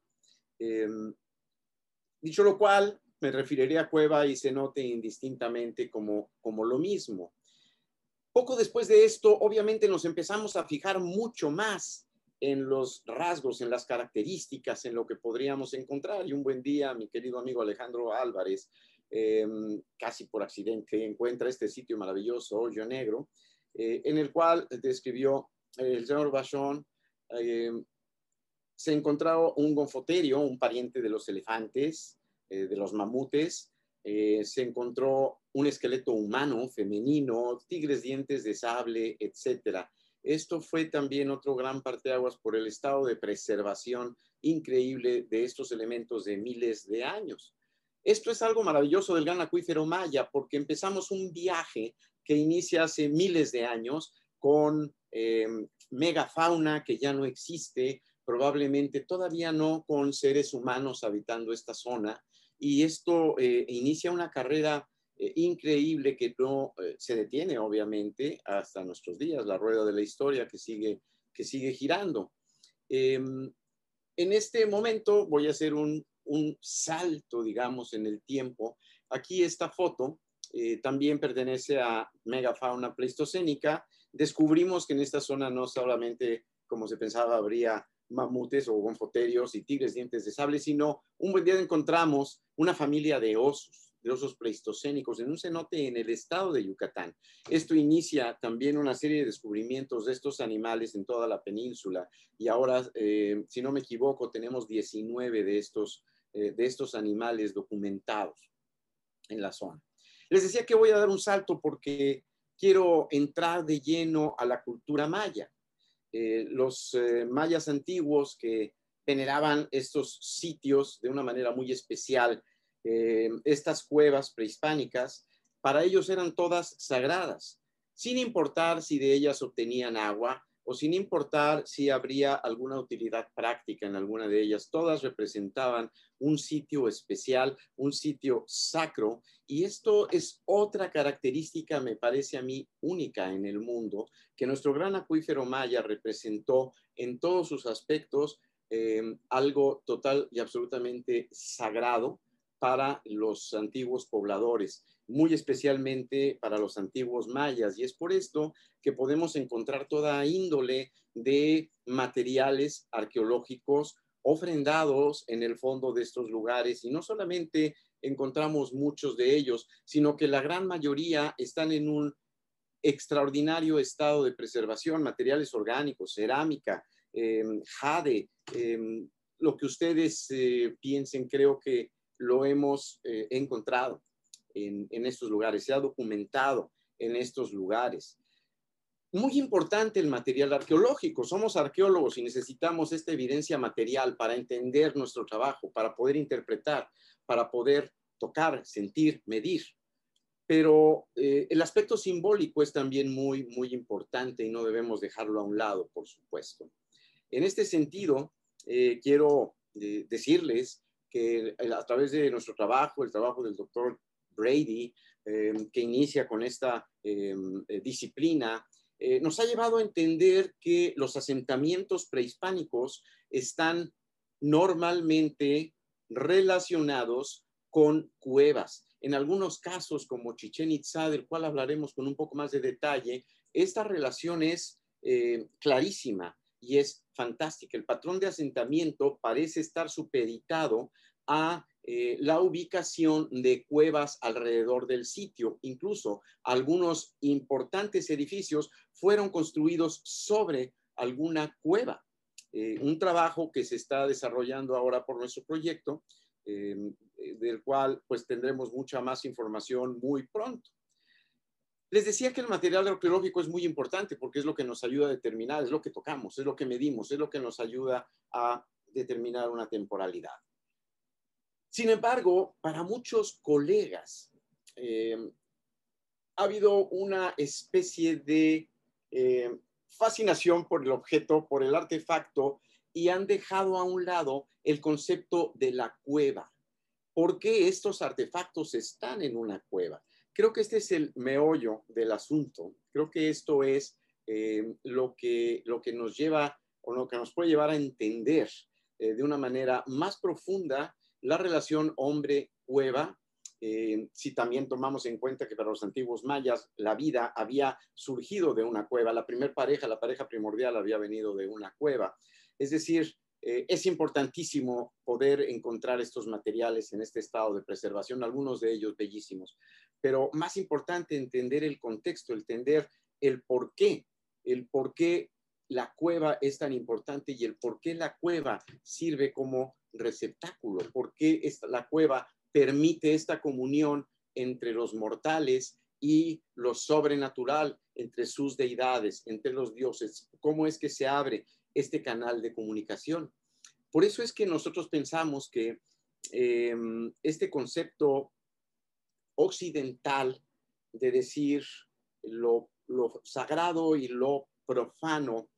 Dicho lo cual, me referiría a cueva y cenote indistintamente como lo mismo. Poco después de esto, obviamente nos empezamos a fijar mucho más en los rasgos, en las características, en lo que podríamos encontrar. Y un buen día, mi querido amigo Alejandro Álvarez, casi por accidente, encuentra este sitio maravilloso, Hoyo Negro, en el cual describió el señor Vachon. Se encontró un gonfoterio, un pariente de los elefantes, de los mamutes. Se encontró un esqueleto humano, femenino, tigres dientes de sable, etc. Esto fue también otro gran parteaguas por el estado de preservación increíble de estos elementos de miles de años. Esto es algo maravilloso del gran acuífero maya, porque empezamos un viaje que inicia hace miles de años con megafauna que ya no existe, probablemente todavía no con seres humanos habitando esta zona, y esto inicia una carrera increíble que no se detiene, obviamente, hasta nuestros días, la rueda de la historia que sigue girando. En este momento voy a hacer un salto, digamos, en el tiempo. Aquí esta foto también pertenece a megafauna pleistocénica. Descubrimos que en esta zona no solamente, como se pensaba, habría mamutes o gonfoterios y tigres dientes de sable, sino un buen día encontramos una familia de osos pleistocénicos en un cenote en el estado de Yucatán. Esto inicia también una serie de descubrimientos de estos animales en toda la península y ahora, si no me equivoco, tenemos 19 de estos animales documentados en la zona. Les decía que voy a dar un salto porque quiero entrar de lleno a la cultura maya. Los mayas antiguos que veneraban estos sitios de una manera muy especial, estas cuevas prehispánicas, para ellos eran todas sagradas, sin importar si de ellas obtenían agua o sin importar si habría alguna utilidad práctica en alguna de ellas. Todas representaban un sitio especial, un sitio sacro, y esto es otra característica, me parece a mí, única en el mundo, que nuestro gran acuífero maya representó en todos sus aspectos algo total y absolutamente sagrado para los antiguos pobladores, muy especialmente para los antiguos mayas, y es por esto que podemos encontrar toda índole de materiales arqueológicos ofrendados en el fondo de estos lugares, y no solamente encontramos muchos de ellos, sino que la gran mayoría están en un extraordinario estado de preservación, materiales orgánicos, cerámica, jade, lo que ustedes piensen, creo que lo hemos encontrado en estos lugares, se ha documentado en estos lugares. Muy importante el material arqueológico. Somos arqueólogos y necesitamos esta evidencia material para entender nuestro trabajo, para poder interpretar, para poder tocar, sentir, medir. Pero el aspecto simbólico es también muy, muy importante y no debemos dejarlo a un lado, por supuesto. En este sentido, quiero decirles que a través de nuestro trabajo, el trabajo del doctor Brady, que inicia con esta disciplina, nos ha llevado a entender que los asentamientos prehispánicos están normalmente relacionados con cuevas. En algunos casos, como Chichén Itzá, del cual hablaremos con un poco más de detalle, esta relación es clarísima y es fantástica. El patrón de asentamiento parece estar supeditado a la ubicación de cuevas alrededor del sitio. Incluso algunos importantes edificios fueron construidos sobre alguna cueva. Un trabajo que se está desarrollando ahora por nuestro proyecto, del cual pues tendremos mucha más información muy pronto. Les decía que el material arqueológico es muy importante porque es lo que nos ayuda a determinar, es lo que tocamos, es lo que medimos, es lo que nos ayuda a determinar una temporalidad. Sin embargo, para muchos colegas ha habido una especie de fascinación por el objeto, por el artefacto, y han dejado a un lado el concepto de la cueva. ¿Por qué estos artefactos están en una cueva? Creo que este es el meollo del asunto. Creo que esto es lo que nos lleva o lo que nos puede llevar a entender de una manera más profunda la relación hombre-cueva. Si también tomamos en cuenta que para los antiguos mayas la vida había surgido de una cueva, la primera pareja, la pareja primordial había venido de una cueva. Es decir, es importantísimo poder encontrar estos materiales en este estado de preservación, algunos de ellos bellísimos, pero más importante entender el contexto, entender el por qué la cueva es tan importante y el por qué la cueva sirve como receptáculo, por qué la cueva permite esta comunión entre los mortales y lo sobrenatural, entre sus deidades, entre los dioses, cómo es que se abre este canal de comunicación. Por eso es que nosotros pensamos que este concepto occidental de decir lo sagrado y lo profano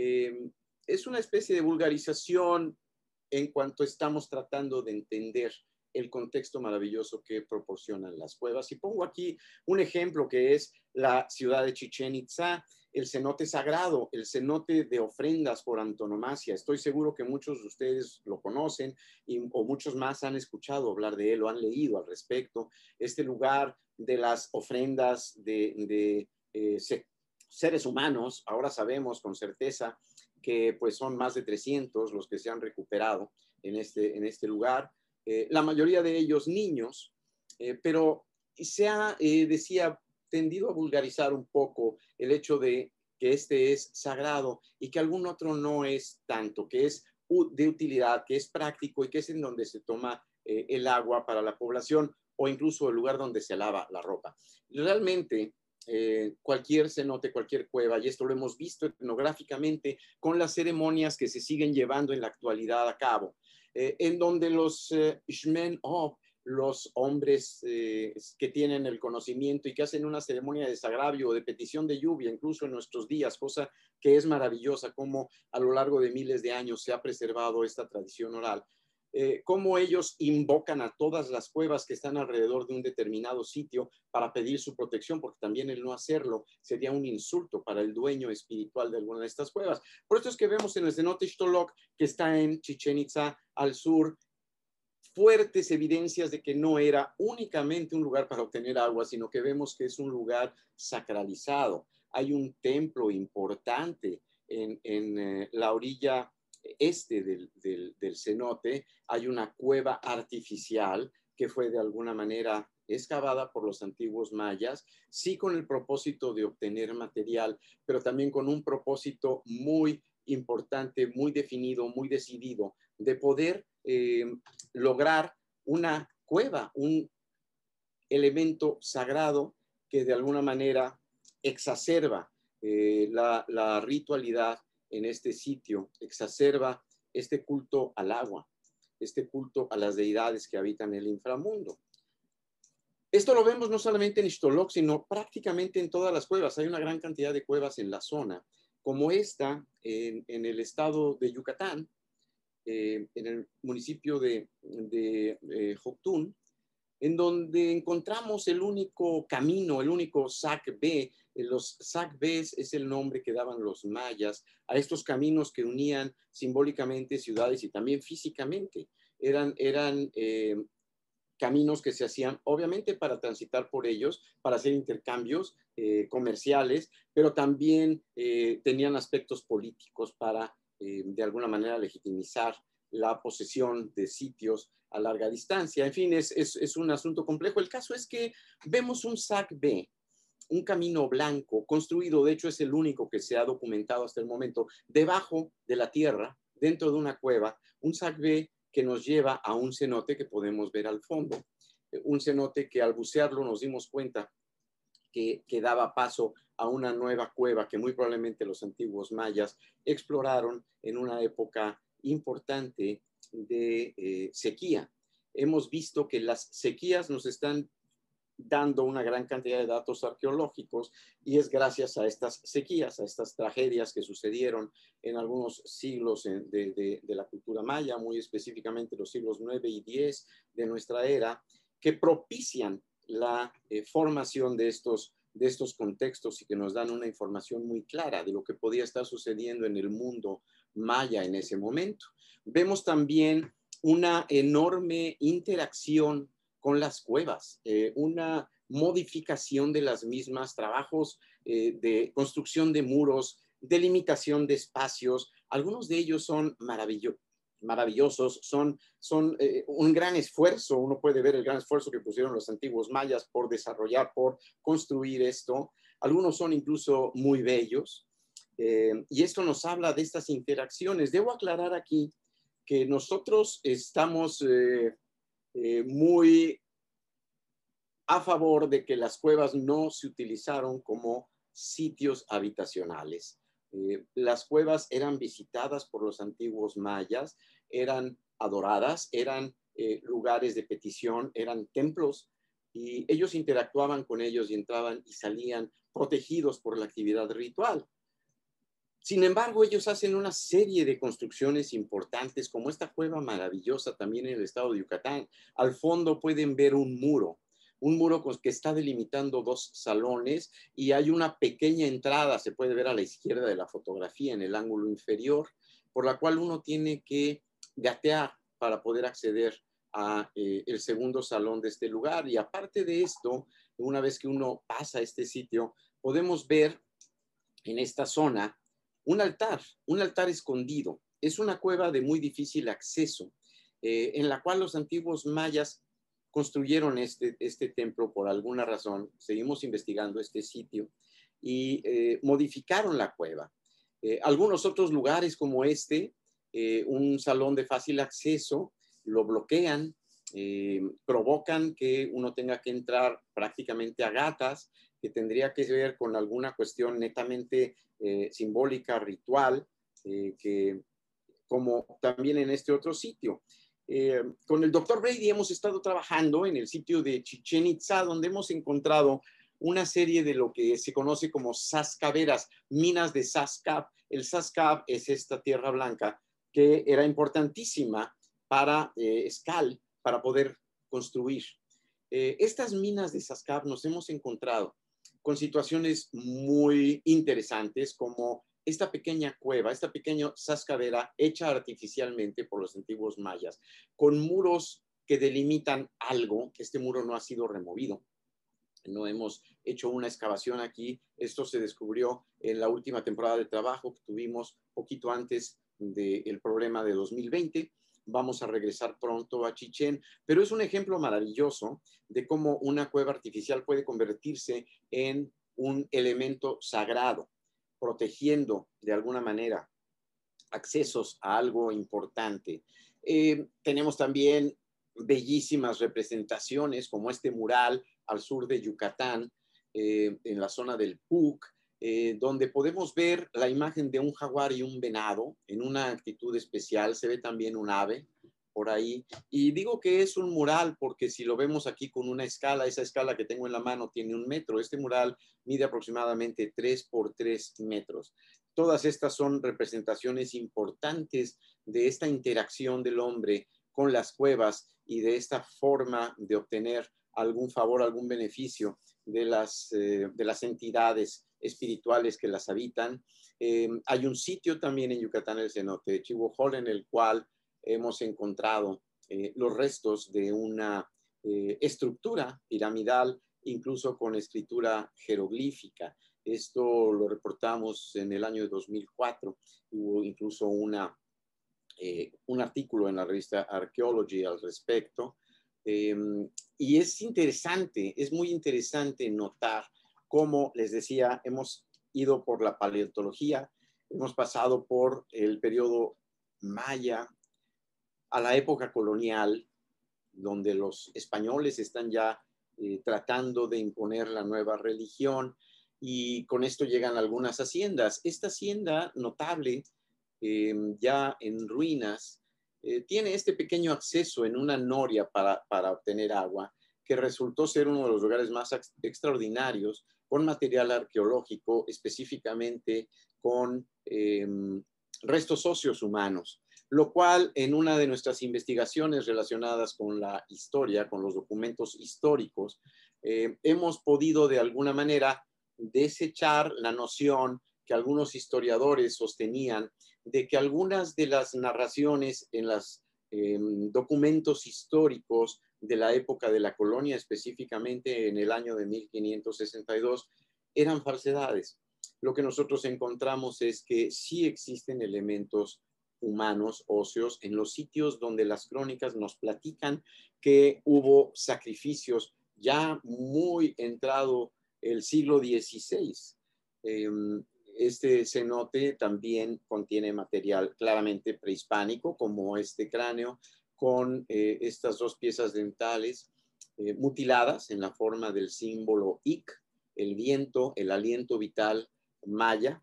es una especie de vulgarización en cuanto estamos tratando de entender el contexto maravilloso que proporcionan las cuevas. Y pongo aquí un ejemplo que es la ciudad de Chichén Itzá, el cenote sagrado, el cenote de ofrendas por antonomasia. Estoy seguro que muchos de ustedes lo conocen o muchos más han escuchado hablar de él o han leído al respecto. Este lugar de las ofrendas de seres humanos, ahora sabemos con certeza que pues son más de 300 los que se han recuperado en este lugar. La mayoría de ellos niños, pero se ha, decía, tendido a vulgarizar un poco el hecho de que este es sagrado y que algún otro no es tanto, que es de utilidad, que es práctico y que es en donde se toma el agua para la población o incluso el lugar donde se lava la ropa. Realmente, cualquier cenote, cualquier cueva, y esto lo hemos visto etnográficamente con las ceremonias que se siguen llevando en la actualidad a cabo, en donde los Shmen los hombres que tienen el conocimiento y que hacen una ceremonia de desagravio o de petición de lluvia, incluso en nuestros días, cosa que es maravillosa, como a lo largo de miles de años se ha preservado esta tradición oral. Cómo ellos invocan a todas las cuevas que están alrededor de un determinado sitio para pedir su protección, porque también el no hacerlo sería un insulto para el dueño espiritual de alguna de estas cuevas. Por esto es que vemos en el cenote Ixtoloc, que está en Chichén Itzá, al sur, fuertes evidencias de que no era únicamente un lugar para obtener agua, sino que vemos que es un lugar sacralizado. Hay un templo importante en la orilla este del cenote. Hay una cueva artificial que fue de alguna manera excavada por los antiguos mayas, sí con el propósito de obtener material, pero también con un propósito muy importante, muy definido, muy decidido, de poder lograr una cueva, un elemento sagrado que de alguna manera exacerba la ritualidad en este sitio, exacerba este culto al agua, este culto a las deidades que habitan el inframundo. Esto lo vemos no solamente en Ixtoloc, sino prácticamente en todas las cuevas. Hay una gran cantidad de cuevas en la zona, como esta en el estado de Yucatán, en el municipio de Joctún, en donde encontramos el único camino, el único Sac-B. Los Sac-Bs es el nombre que daban los mayas a estos caminos que unían simbólicamente ciudades y también físicamente. Eran caminos que se hacían obviamente para transitar por ellos, para hacer intercambios comerciales, pero también tenían aspectos políticos para de alguna manera legitimizar la posesión de sitios a larga distancia. En fin, es un asunto complejo. El caso es que vemos un Sac-B, un camino blanco construido, de hecho es el único que se ha documentado hasta el momento, debajo de la tierra, dentro de una cueva, un Sac-B que nos lleva a un cenote que podemos ver al fondo. Un cenote que al bucearlo nos dimos cuenta que daba paso a una nueva cueva que muy probablemente los antiguos mayas exploraron en una época importante de sequía. Hemos visto que las sequías nos están dando una gran cantidad de datos arqueológicos y es gracias a estas sequías, a estas tragedias que sucedieron en algunos siglos de la cultura maya, muy específicamente los siglos 9 y 10 de nuestra era, que propician la formación de estos contextos y que nos dan una información muy clara de lo que podía estar sucediendo en el mundo maya en ese momento. Vemos también una enorme interacción con las cuevas, una modificación de las mismas, trabajos de construcción de muros, delimitación de espacios. Algunos de ellos son maravillosos, son un gran esfuerzo. Uno puede ver el gran esfuerzo que pusieron los antiguos mayas por desarrollar, por construir esto. Algunos son incluso muy bellos. Y esto nos habla de estas interacciones. Debo aclarar aquí que nosotros estamos muy a favor de que las cuevas no se utilizaron como sitios habitacionales. Las cuevas eran visitadas por los antiguos mayas, eran adoradas, eran lugares de petición, eran templos, y ellos interactuaban con ellos y entraban y salían protegidos por la actividad ritual. Sin embargo, ellos hacen una serie de construcciones importantes, como esta cueva maravillosa también en el estado de Yucatán. Al fondo pueden ver un muro que está delimitando dos salones y hay una pequeña entrada, se puede ver a la izquierda de la fotografía en el ángulo inferior, por la cual uno tiene que gatear para poder acceder a el segundo salón de este lugar. Y aparte de esto, una vez que uno pasa a este sitio, podemos ver en esta zona un altar escondido. Es una cueva de muy difícil acceso, en la cual los antiguos mayas construyeron este templo por alguna razón. Seguimos investigando este sitio y modificaron la cueva. Algunos otros lugares como un salón de fácil acceso, lo bloquean, provocan que uno tenga que entrar prácticamente a gatas, que tendría que ver con alguna cuestión netamente simbólica, ritual, que como también en este otro sitio. Con el doctor Brady hemos estado trabajando en el sitio de Chichén Itzá, donde hemos encontrado una serie de lo que se conoce como sascaveras, minas de Sascab. El Sascab es esta tierra blanca que era importantísima para Escal, para poder construir. Estas minas de Sascab nos hemos encontrado con situaciones muy interesantes, como esta pequeña cueva, esta pequeña sascavera hecha artificialmente por los antiguos mayas, con muros que delimitan algo. Este muro no ha sido removido. No hemos hecho una excavación aquí. Esto se descubrió en la última temporada de trabajo que tuvimos poquito antes del problema de 2020. Vamos a regresar pronto a Chichén, pero es un ejemplo maravilloso de cómo una cueva artificial puede convertirse en un elemento sagrado, protegiendo de alguna manera accesos a algo importante. Tenemos también bellísimas representaciones como este mural al sur de Yucatán, en la zona del Puc, donde podemos ver la imagen de un jaguar y un venado en una actitud especial. Se ve también un ave por ahí. Y digo que es un mural porque si lo vemos aquí con una escala, esa escala que tengo en la mano tiene 1 metro. Este mural mide aproximadamente 3 por 3 metros. Todas estas son representaciones importantes de esta interacción del hombre con las cuevas y de esta forma de obtener algún favor, algún beneficio de las entidades espirituales que las habitan. Hay un sitio también en Yucatán, el cenote de Chihuahua, en el cual hemos encontrado los restos de una estructura piramidal, incluso con escritura jeroglífica. Esto lo reportamos en el año 2004. Hubo incluso un artículo en la revista Archaeology al respecto. Y es interesante, es muy interesante notar cómo, les decía, hemos ido por la paleontología, hemos pasado por el periodo maya, a la época colonial, donde los españoles están ya tratando de imponer la nueva religión, y con esto llegan algunas haciendas. Esta hacienda notable, ya en ruinas, tiene este pequeño acceso en una noria para obtener agua, que resultó ser uno de los lugares más extraordinarios, con material arqueológico, específicamente con restos óseos humanos, lo cual en una de nuestras investigaciones relacionadas con la historia, con los documentos históricos, hemos podido de alguna manera desechar la noción que algunos historiadores sostenían de que algunas de las narraciones en los documentos históricos de la época de la colonia, específicamente en el año de 1562, eran falsedades. Lo que nosotros encontramos es que sí existen elementos humanos, óseos, en los sitios donde las crónicas nos platican que hubo sacrificios ya muy entrado el siglo XVI. Este cenote también contiene material claramente prehispánico, como este cráneo, con estas 2 piezas dentales mutiladas en la forma del símbolo Ic, el viento, el aliento vital maya.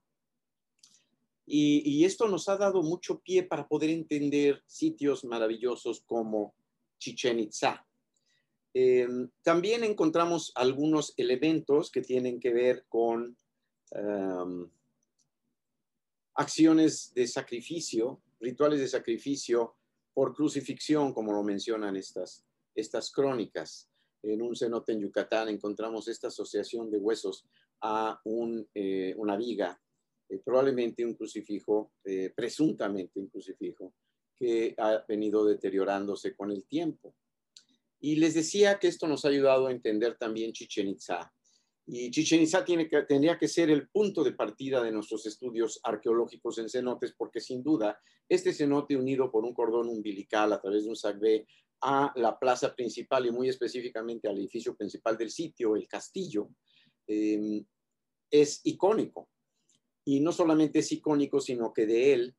Y esto nos ha dado mucho pie para poder entender sitios maravillosos como Chichén Itzá. También encontramos algunos elementos que tienen que ver con acciones de sacrificio, rituales de sacrificio por crucifixión, como lo mencionan estas crónicas. En un cenote en Yucatán encontramos esta asociación de huesos a una viga, probablemente un crucifijo, presuntamente un crucifijo, que ha venido deteriorándose con el tiempo. Y les decía que esto nos ha ayudado a entender también Chichén Itzá. Y Chichén Itzá tendría que ser el punto de partida de nuestros estudios arqueológicos en cenotes, porque sin duda este cenote, unido por un cordón umbilical a través de un sacbé a la plaza principal y muy específicamente al edificio principal del sitio, el castillo, es icónico. Y no solamente es icónico, sino que de él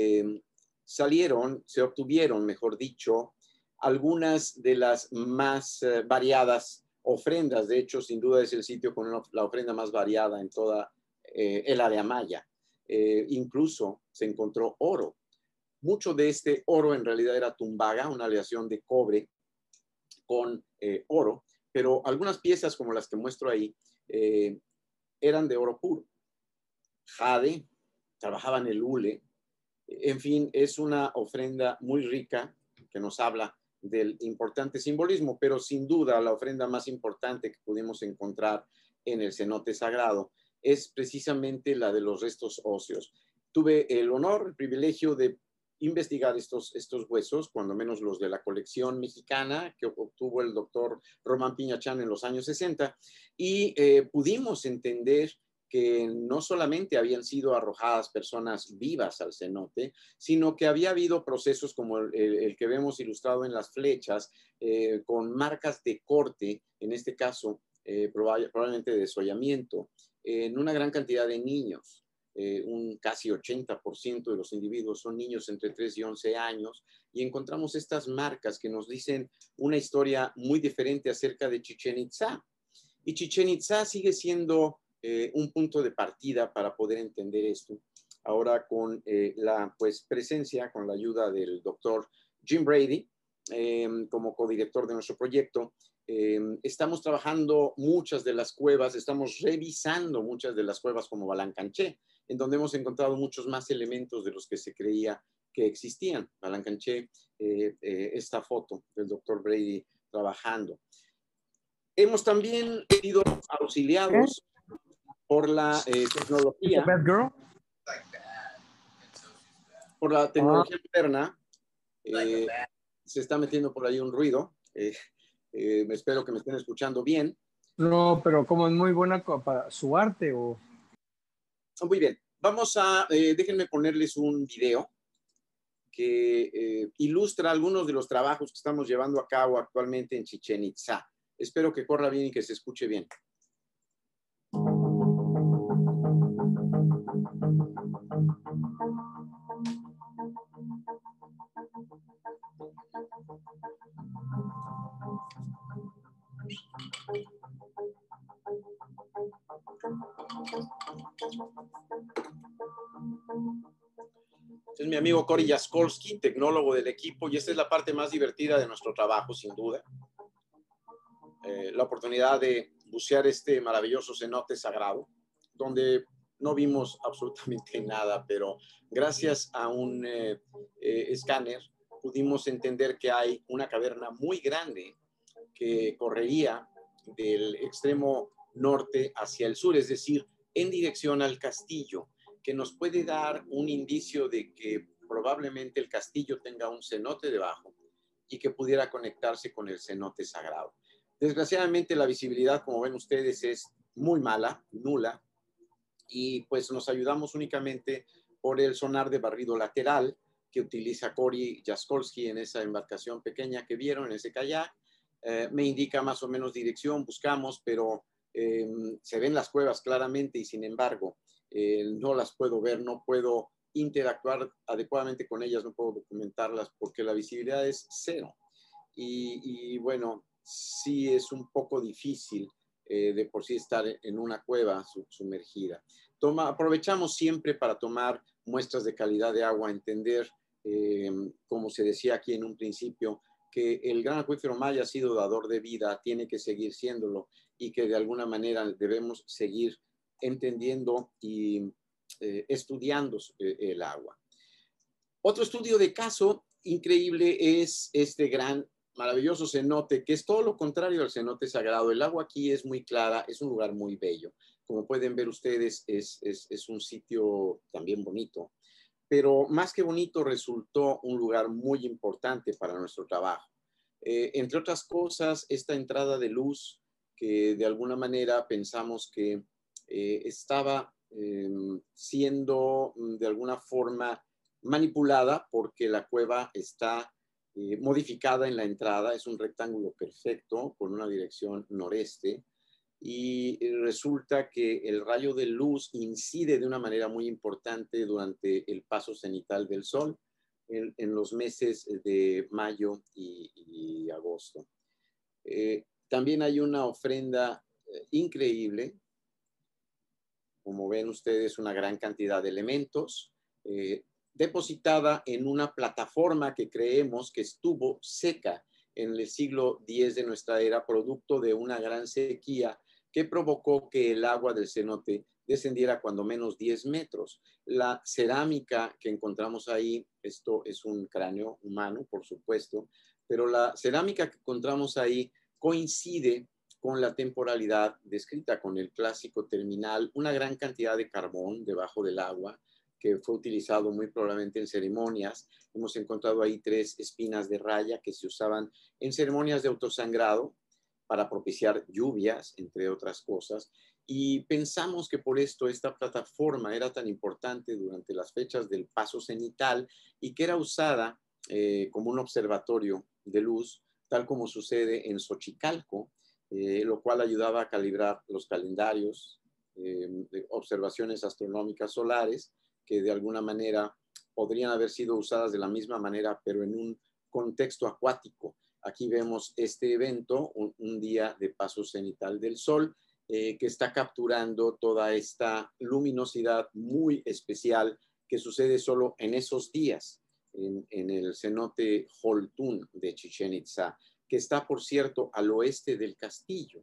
se obtuvieron, mejor dicho, algunas de las más variadas ofrendas. De hecho, sin duda es el sitio con la ofrenda más variada en toda el área maya. Incluso se encontró oro. Mucho de este oro en realidad era tumbaga, una aleación de cobre con oro, pero algunas piezas como las que muestro ahí eran de oro puro. Jade, trabajaban el hule. En fin, es una ofrenda muy rica que nos habla del importante simbolismo, pero sin duda la ofrenda más importante que pudimos encontrar en el cenote sagrado es precisamente la de los restos óseos. Tuve el honor, el privilegio de investigar estos huesos, cuando menos los de la colección mexicana que obtuvo el doctor Román Piñachán en los años 60, y pudimos entender que no solamente habían sido arrojadas personas vivas al cenote, sino que había habido procesos como el que vemos ilustrado en las flechas, con marcas de corte, en este caso probablemente de desollamiento, en una gran cantidad de niños. Un casi 80% de los individuos son niños entre 3 y 11 años, y encontramos estas marcas que nos dicen una historia muy diferente acerca de Chichén Itzá. Y Chichén Itzá sigue siendo un punto de partida para poder entender esto. Ahora con la presencia, con la ayuda del doctor Jim Brady, como codirector de nuestro proyecto, estamos trabajando muchas de las cuevas, estamos revisando muchas de las cuevas como Balancanché, en donde hemos encontrado muchos más elementos de los que se creía que existían. Balancanché, esta foto del doctor Brady trabajando. Hemos también sido auxiliados por la tecnología, por la tecnología moderna. Se está metiendo por ahí un ruido. Espero que me estén escuchando bien. No, pero como es muy buena para su arte o... Muy bien. Vamos a, déjenme ponerles un video que ilustra algunos de los trabajos que estamos llevando a cabo actualmente en Chichén Itzá. Espero que corra bien y que se escuche bien. Este es mi amigo Cory Jaskolski, tecnólogo del equipo, y esta es la parte más divertida de nuestro trabajo, sin duda. La oportunidad de bucear este maravilloso cenote sagrado, donde no vimos absolutamente nada, pero gracias a un escáner pudimos entender que hay una caverna muy grande que correría del extremo norte hacia el sur, es decir, en dirección al castillo, que nos puede dar un indicio de que probablemente el castillo tenga un cenote debajo y que pudiera conectarse con el cenote sagrado. Desgraciadamente la visibilidad, como ven ustedes, es muy mala, nula, y pues nos ayudamos únicamente por el sonar de barrido lateral que utiliza Cory Jaskolski en esa embarcación pequeña que vieron, en ese kayak. Me indica más o menos dirección, buscamos, pero se ven las cuevas claramente y sin embargo no las puedo ver, no puedo interactuar adecuadamente con ellas, no puedo documentarlas porque la visibilidad es cero. Y bueno, sí es un poco difícil de por sí estar en una cueva sumergida. Aprovechamos siempre para tomar muestras de calidad de agua, entender, como se decía aquí en un principio, que el gran acuífero Maya ha sido dador de vida, tiene que seguir siéndolo y que de alguna manera debemos seguir entendiendo y estudiando el agua. Otro estudio de caso increíble es este gran, maravilloso cenote, que es todo lo contrario al cenote sagrado. El agua aquí es muy clara, es un lugar muy bello. Como pueden ver ustedes, es un sitio también bonito, pero más que bonito resultó un lugar muy importante para nuestro trabajo. Entre otras cosas, esta entrada de luz que de alguna manera pensamos que estaba siendo de alguna forma manipulada porque la cueva está modificada en la entrada, es un rectángulo perfecto con una dirección noreste y resulta que el rayo de luz incide de una manera muy importante durante el paso cenital del sol en los meses de mayo y agosto. También hay una ofrenda increíble. Como ven ustedes, una gran cantidad de elementos. depositada en una plataforma que creemos que estuvo seca en el siglo X de nuestra era, producto de una gran sequía que provocó que el agua del cenote descendiera cuando menos 10 metros. La cerámica que encontramos ahí, esto es un cráneo humano, por supuesto, pero la cerámica que encontramos ahí coincide con la temporalidad descrita, con el clásico terminal, una gran cantidad de carbón debajo del agua, que fue utilizado muy probablemente en ceremonias. Hemos encontrado ahí 3 espinas de raya que se usaban en ceremonias de autosangrado para propiciar lluvias, entre otras cosas. Y pensamos que por esto esta plataforma era tan importante durante las fechas del paso cenital y que era usada como un observatorio de luz, tal como sucede en Xochicalco, lo cual ayudaba a calibrar los calendarios de observaciones astronómicas solares, que de alguna manera podrían haber sido usadas de la misma manera, pero en un contexto acuático. Aquí vemos este evento, un día de paso cenital del Sol, que está capturando toda esta luminosidad muy especial que sucede solo en esos días, en el cenote Joltún de Chichén Itzá, que está, por cierto, al oeste del castillo.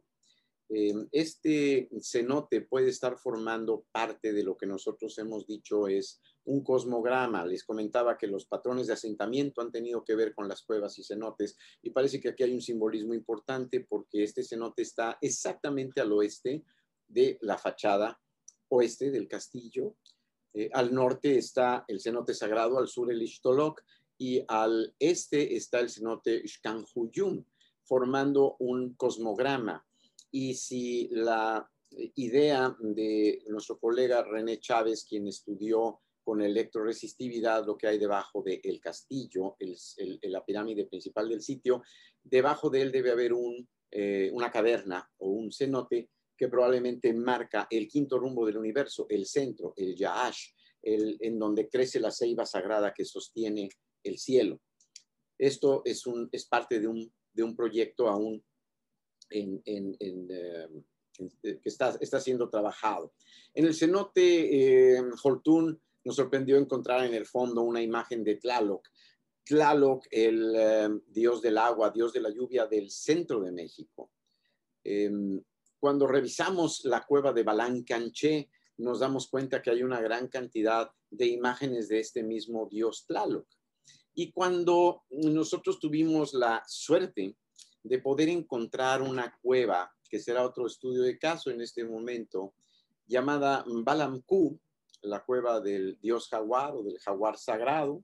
Este cenote puede estar formando parte de lo que nosotros hemos dicho es un cosmograma. Les comentaba que los patrones de asentamiento han tenido que ver con las cuevas y cenotes, y parece que aquí hay un simbolismo importante porque este cenote está exactamente al oeste de la fachada oeste del castillo. Al norte está el cenote sagrado, al sur el Ixtolok, y al este está el cenote Xcanjuyum, formando un cosmograma. Y si la idea de nuestro colega René Chávez, quien estudió con electroresistividad lo que hay debajo del castillo, la pirámide principal del sitio, debajo de él debe haber una caverna o un cenote que probablemente marca el quinto rumbo del universo, el centro, el Yaash, en donde crece la ceiba sagrada que sostiene el cielo. Esto es parte de un proyecto aún que está siendo trabajado. En el cenote Joltún nos sorprendió encontrar en el fondo una imagen de Tlaloc. Tlaloc, el dios del agua, dios de la lluvia del centro de México. Cuando revisamos la cueva de Balancanché, nos damos cuenta que hay una gran cantidad de imágenes de este mismo dios Tlaloc. Y cuando nosotros tuvimos la suerte de poder encontrar una cueva, que será otro estudio de caso en este momento, llamada Balamku, la cueva del dios jaguar o del jaguar sagrado,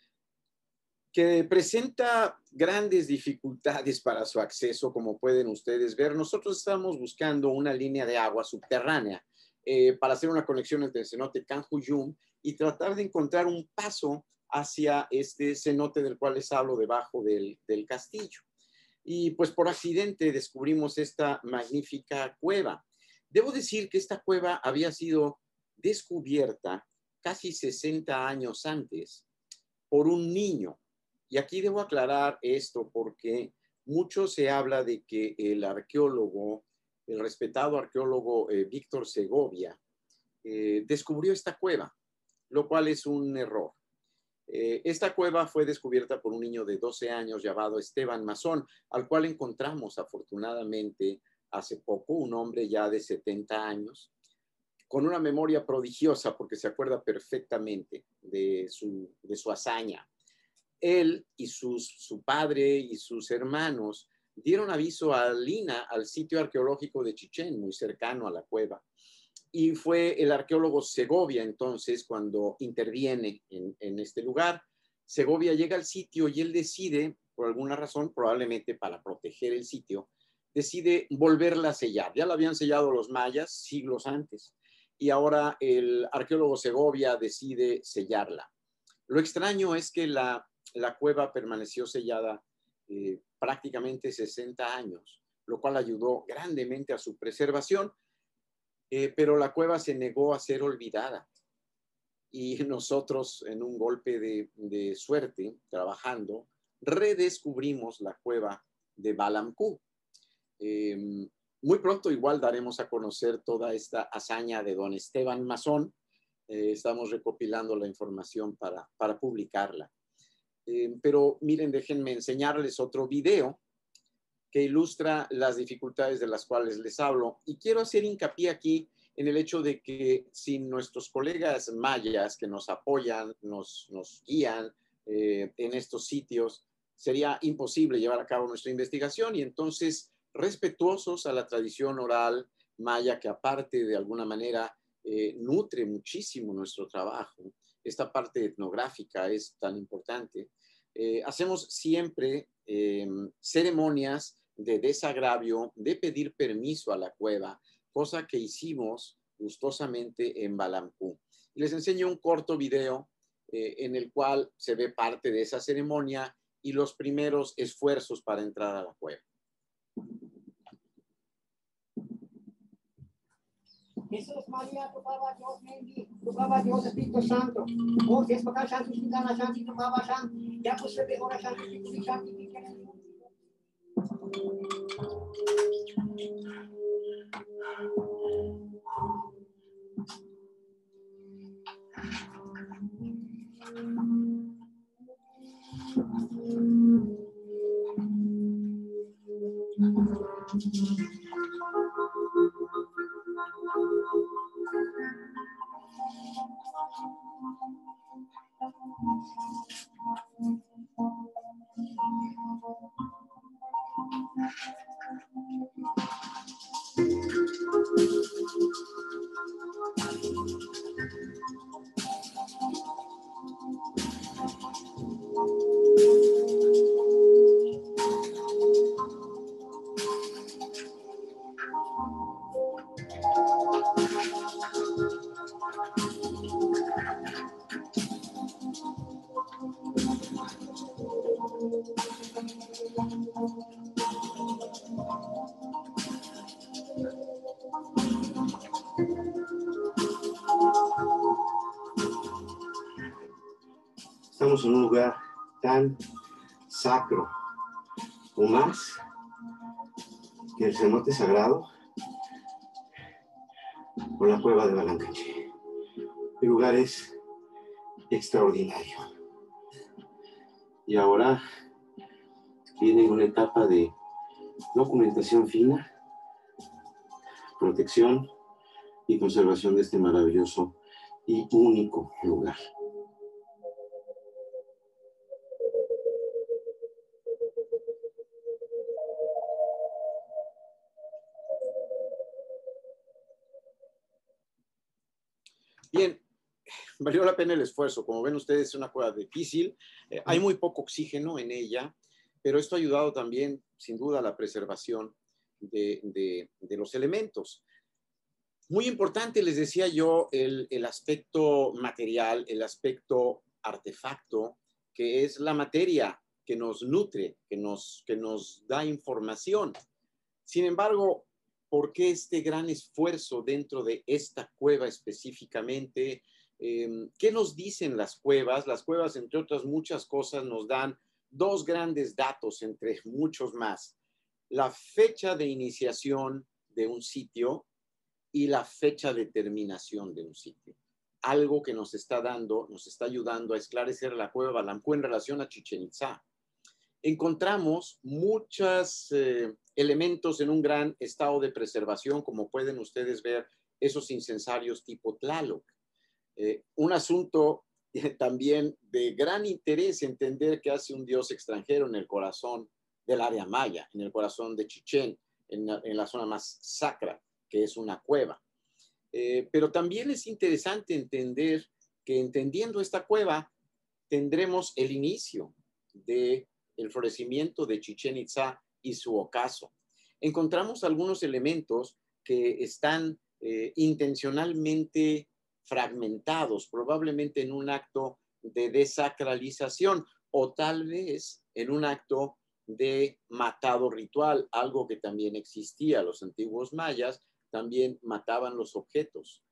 que presenta grandes dificultades para su acceso, como pueden ustedes ver. Nosotros estamos buscando una línea de agua subterránea para hacer una conexión entre el cenote Canjuyum y tratar de encontrar un paso hacia este cenote del cual les hablo debajo del castillo. Y pues por accidente descubrimos esta magnífica cueva. Debo decir que esta cueva había sido descubierta casi 60 años antes por un niño. Y aquí debo aclarar esto porque mucho se habla de que el arqueólogo, el respetado arqueólogo Víctor Segovia, descubrió esta cueva, lo cual es un error. Esta cueva fue descubierta por un niño de 12 años llamado Esteban Mazón, al cual encontramos afortunadamente hace poco, un hombre ya de 70 años, con una memoria prodigiosa porque se acuerda perfectamente de su hazaña. Él y su padre y sus hermanos dieron aviso a Lina, al sitio arqueológico de Chichén, muy cercano a la cueva. Y fue el arqueólogo Segovia entonces cuando interviene en este lugar. Segovia llega al sitio y él decide, por alguna razón, probablemente para proteger el sitio, decide volverla a sellar. Ya la habían sellado los mayas siglos antes y ahora el arqueólogo Segovia decide sellarla. Lo extraño es que la cueva permaneció sellada prácticamente 60 años, lo cual ayudó grandemente a su preservación. Pero la cueva se negó a ser olvidada y nosotros en un golpe de suerte, trabajando, redescubrimos la cueva de Balamku. Muy pronto igual daremos a conocer toda esta hazaña de don Esteban Mazón, Estamos recopilando la información para publicarla. Pero miren, déjenme enseñarles otro video que ilustra las dificultades de las cuales les hablo. Y quiero hacer hincapié aquí en el hecho de que sin nuestros colegas mayas que nos apoyan, nos guían en estos sitios, sería imposible llevar a cabo nuestra investigación. Y entonces, respetuosos a la tradición oral maya, que aparte de alguna manera nutre muchísimo nuestro trabajo, esta parte etnográfica es tan importante, hacemos siempre ceremonias de desagravio, de pedir permiso a la cueva, cosa que hicimos gustosamente en Balampú. Les enseño un corto video en el cual se ve parte de esa ceremonia y los primeros esfuerzos para entrar a la cueva. Jesús, María, tocaba Dios, Mendy, tocaba Dios, Espíritu Santo. Oh, que es para Shanti, Sindana, Shanti, tocaba Shanti. Ya pues se ve ahora Shanti, Shanti, Estamos en un lugar tan sacro, o más que el cenote sagrado o la cueva de Balancache. El lugar es extraordinario. Y ahora viene una etapa de documentación fina, protección y conservación de este maravilloso y único lugar. Bien, valió la pena el esfuerzo. Como ven ustedes, es una cueva difícil. Hay muy poco oxígeno en ella, pero esto ha ayudado también, sin duda, a la preservación de los elementos. Muy importante, les decía yo, el aspecto material, el aspecto artefacto, que es la materia que nos nutre, que nos da información. Sin embargo, ¿por qué este gran esfuerzo dentro de esta cueva específicamente? ¿Qué nos dicen las cuevas? Las cuevas, entre otras muchas cosas, nos dan dos grandes datos, entre muchos más. La fecha de iniciación de un sitio y la fecha de terminación de un sitio. Algo que nos está ayudando a esclarecer la cueva Balampú en relación a Chichén Itzá. Encontramos muchos elementos en un gran estado de preservación, como pueden ustedes ver, esos incensarios tipo Tlaloc. Un asunto también de gran interés entender qué hace un dios extranjero en el corazón del área maya, en el corazón de Chichén, en la zona más sacra, que es una cueva. Pero también es interesante entender que entendiendo esta cueva, tendremos el inicio del florecimiento de Chichén Itzá y su ocaso. Encontramos algunos elementos que están intencionalmente fragmentados, probablemente en un acto de desacralización o tal vez en un acto de matado ritual, algo que también existía. Los antiguos mayas también mataban los objetos.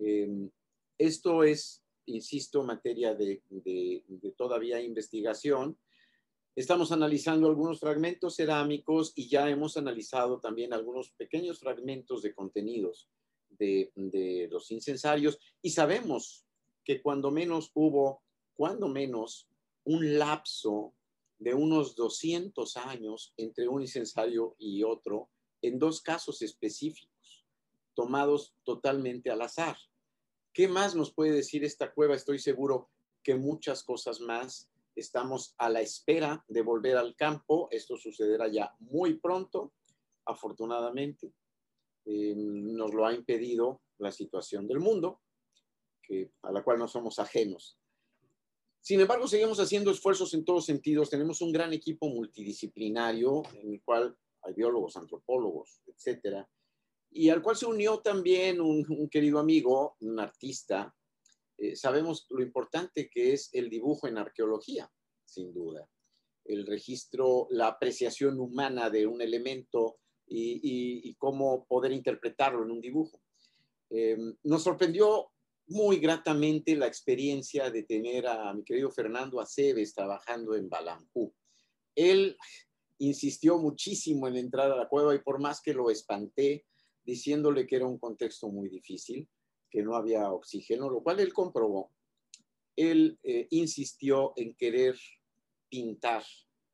Esto es, insisto, materia de todavía investigación. Estamos analizando algunos fragmentos cerámicos y ya hemos analizado también algunos pequeños fragmentos de contenidos de los incensarios y sabemos que cuando menos hubo, un lapso de unos 200 años entre un incensario y otro, en dos casos específicos, tomados totalmente al azar. ¿Qué más nos puede decir esta cueva? Estoy seguro que muchas cosas más. Estamos a la espera de volver al campo. Esto sucederá ya muy pronto, afortunadamente. Nos lo ha impedido la situación del mundo, a la cual no somos ajenos. Sin embargo, seguimos haciendo esfuerzos en todos sentidos. Tenemos un gran equipo multidisciplinario en el cual hay biólogos, antropólogos, etcétera, y al cual se unió también un querido amigo, un artista. Sabemos lo importante que es el dibujo en arqueología, sin duda. El registro, la apreciación humana de un elemento y cómo poder interpretarlo en un dibujo. Nos sorprendió muy gratamente la experiencia de tener a mi querido Fernando Aceves trabajando en Balampú. Él insistió muchísimo en entrar a la cueva y por más que lo espanté diciéndole que era un contexto muy difícil, que no había oxígeno, lo cual él comprobó, él insistió en querer pintar,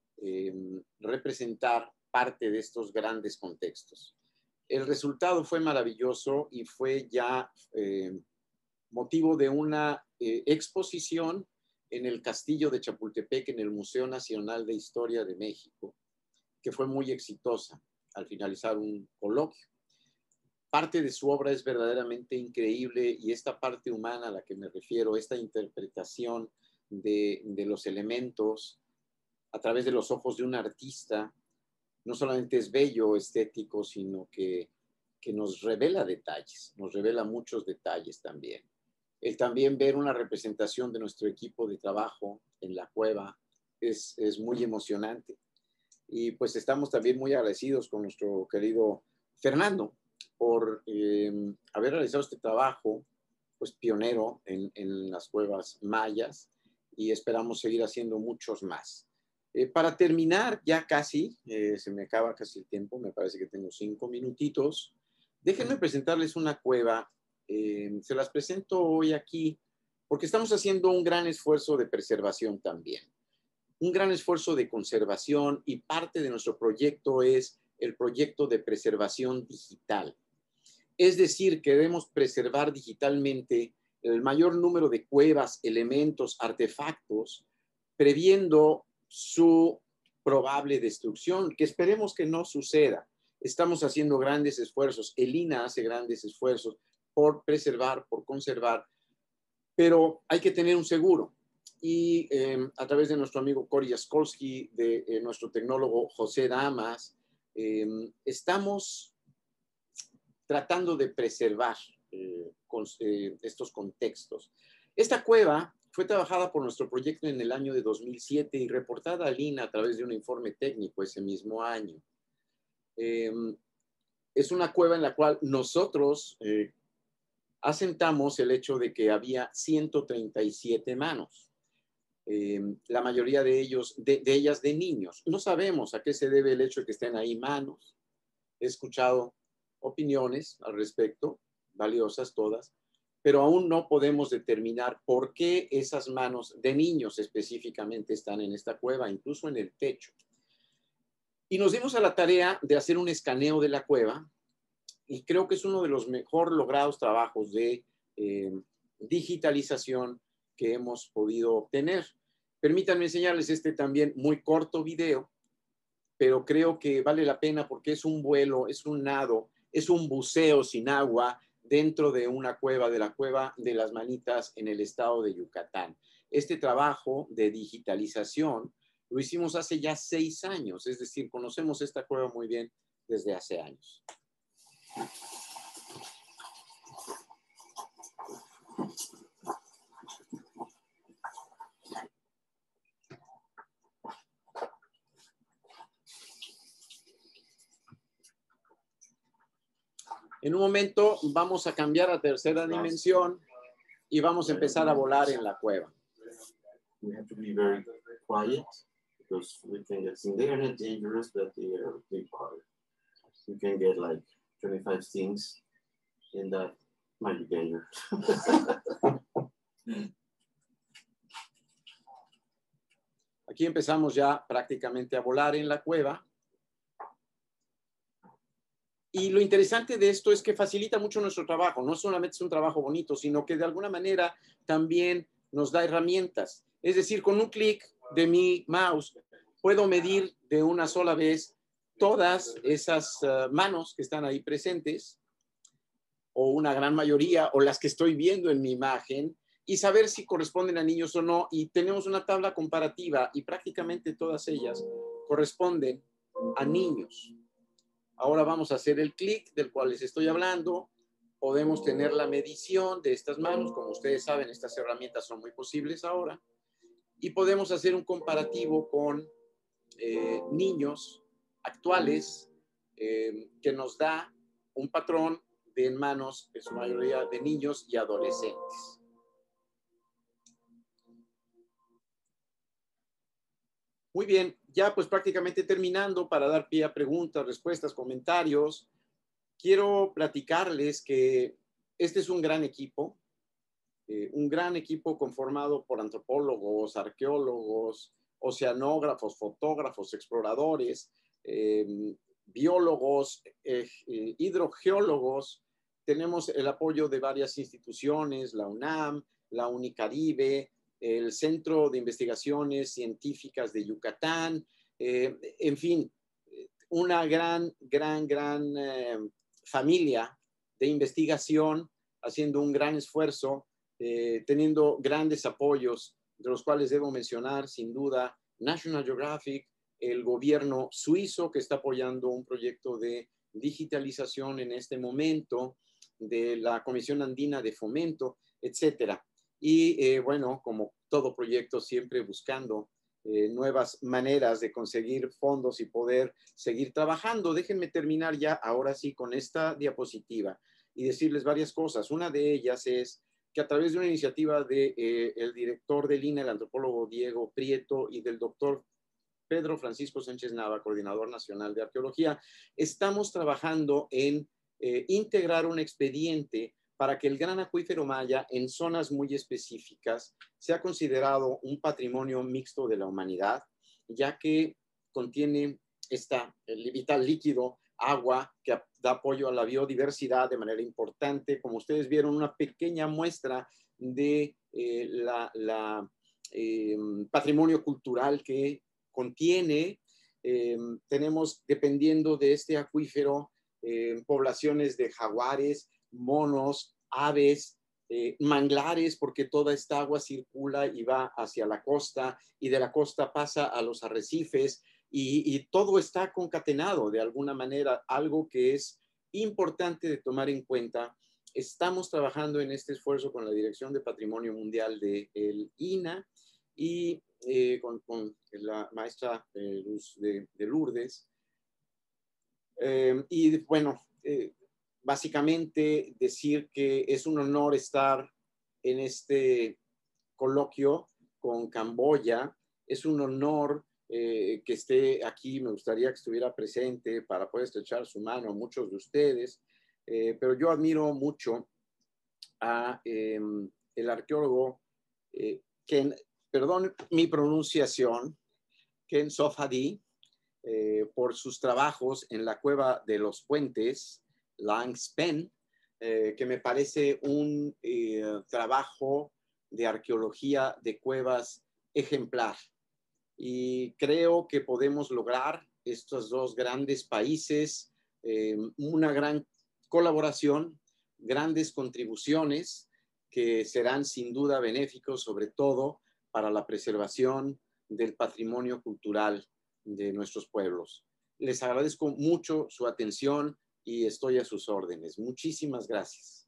representar parte de estos grandes contextos. El resultado fue maravilloso y fue ya motivo de una exposición en el Castillo de Chapultepec, en el Museo Nacional de Historia de México, que fue muy exitosa al finalizar un coloquio. Parte de su obra es verdaderamente increíble y esta parte humana a la que me refiero, esta interpretación de los elementos a través de los ojos de un artista, no solamente es bello, estético, sino que nos revela detalles, nos revela muchos detalles también. El también ver una representación de nuestro equipo de trabajo en la cueva es muy emocionante. Y pues estamos también muy agradecidos con nuestro querido Fernando por haber realizado este trabajo pues pionero en las cuevas mayas y esperamos seguir haciendo muchos más. Para terminar, ya casi, se me acaba casi el tiempo, me parece que tengo 5 minutitos. Déjenme presentarles una cueva. Se las presento hoy aquí porque estamos haciendo un gran esfuerzo de preservación también. Un gran esfuerzo de conservación y parte de nuestro proyecto es el proyecto de preservación digital. Es decir, queremos preservar digitalmente el mayor número de cuevas, elementos, artefactos, previendo su probable destrucción, que esperemos que no suceda. Estamos haciendo grandes esfuerzos, el INAH hace grandes esfuerzos por preservar, por conservar, pero hay que tener un seguro. Y a través de nuestro amigo Cory Jaskolski, de nuestro tecnólogo José Damas, estamos tratando de preservar estos contextos. Esta cueva fue trabajada por nuestro proyecto en el año de 2007 y reportada al INAH a través de un informe técnico ese mismo año. Es una cueva en la cual nosotros asentamos el hecho de que había 137 manos. La mayoría de ellas de niños. No sabemos a qué se debe el hecho de que estén ahí manos. He escuchado opiniones al respecto, valiosas todas, pero aún no podemos determinar por qué esas manos de niños específicamente están en esta cueva, incluso en el techo. Y nos dimos a la tarea de hacer un escaneo de la cueva y creo que es uno de los mejor logrados trabajos de digitalización que hemos podido obtener. Permítanme enseñarles este también muy corto video, pero creo que vale la pena porque es un vuelo, es un nado, es un buceo sin agua dentro de una cueva, de la Cueva de las Manitas en el estado de Yucatán. Este trabajo de digitalización lo hicimos hace ya 6 años, es decir, conocemos esta cueva muy bien desde hace años. En un momento vamos a cambiar a tercera dimensión y vamos a empezar a volar en la cueva. We have to be very quiet because we can get things. They are not dangerous, but they are big part. You can get like 25 stings, and that might be dangerous. Aquí empezamos ya prácticamente a volar en la cueva. Y lo interesante de esto es que facilita mucho nuestro trabajo. No solamente es un trabajo bonito, sino que de alguna manera también nos da herramientas. Es decir, con un clic de mi mouse puedo medir de una sola vez todas esas manos que están ahí presentes, o una gran mayoría, o las que estoy viendo en mi imagen, y saber si corresponden a niños o no. Y tenemos una tabla comparativa y prácticamente todas ellas corresponden a niños. Ahora vamos a hacer el clic del cual les estoy hablando. Podemos tener la medición de estas manos. Como ustedes saben, estas herramientas son muy posibles ahora. Y podemos hacer un comparativo con niños actuales que nos da un patrón de manos, en su mayoría de niños y adolescentes. Muy bien, ya pues prácticamente terminando para dar pie a preguntas, respuestas, comentarios. Quiero platicarles que este es un gran equipo conformado por antropólogos, arqueólogos, oceanógrafos, fotógrafos, exploradores, biólogos, hidrogeólogos. Tenemos el apoyo de varias instituciones, la UNAM, la Unicaribe, el Centro de Investigaciones Científicas de Yucatán, en fin, una gran familia de investigación haciendo un gran esfuerzo, teniendo grandes apoyos, de los cuales debo mencionar sin duda National Geographic, el gobierno suizo que está apoyando un proyecto de digitalización en este momento, de la Comisión Andina de Fomento, etcétera. Y bueno, como todo proyecto, siempre buscando nuevas maneras de conseguir fondos y poder seguir trabajando. Déjenme terminar ya ahora sí con esta diapositiva y decirles varias cosas. Una de ellas es que a través de una iniciativa del director del INA, el antropólogo Diego Prieto, y del doctor Pedro Francisco Sánchez Nava, coordinador nacional de arqueología, estamos trabajando en integrar un expediente para que el gran acuífero Maya, en zonas muy específicas, sea considerado un patrimonio mixto de la humanidad, ya que contiene el vital líquido, agua, que da apoyo a la biodiversidad de manera importante. Como ustedes vieron, una pequeña muestra de patrimonio cultural que contiene. Tenemos, dependiendo de este acuífero, poblaciones de jaguares, monos, aves, manglares, porque toda esta agua circula y va hacia la costa, y de la costa pasa a los arrecifes, y todo está concatenado de alguna manera, algo que es importante de tomar en cuenta. Estamos trabajando en este esfuerzo con la Dirección de Patrimonio Mundial del INA y con la maestra Luz de Lourdes. Y bueno, básicamente decir que es un honor estar en este coloquio con Camboya. Es un honor que esté aquí. Me gustaría que estuviera presente para poder estrechar su mano a muchos de ustedes. Pero yo admiro mucho a el arqueólogo Ken, perdón mi pronunciación, Ken Sofady, por sus trabajos en la Cueva de los Puentes, Langs Pen, que me parece un trabajo de arqueología de cuevas ejemplar. Y creo que podemos lograr estos dos grandes países una gran colaboración, grandes contribuciones que serán sin duda benéficos, sobre todo para la preservación del patrimonio cultural de nuestros pueblos. Les agradezco mucho su atención y estoy a sus órdenes. Muchísimas gracias.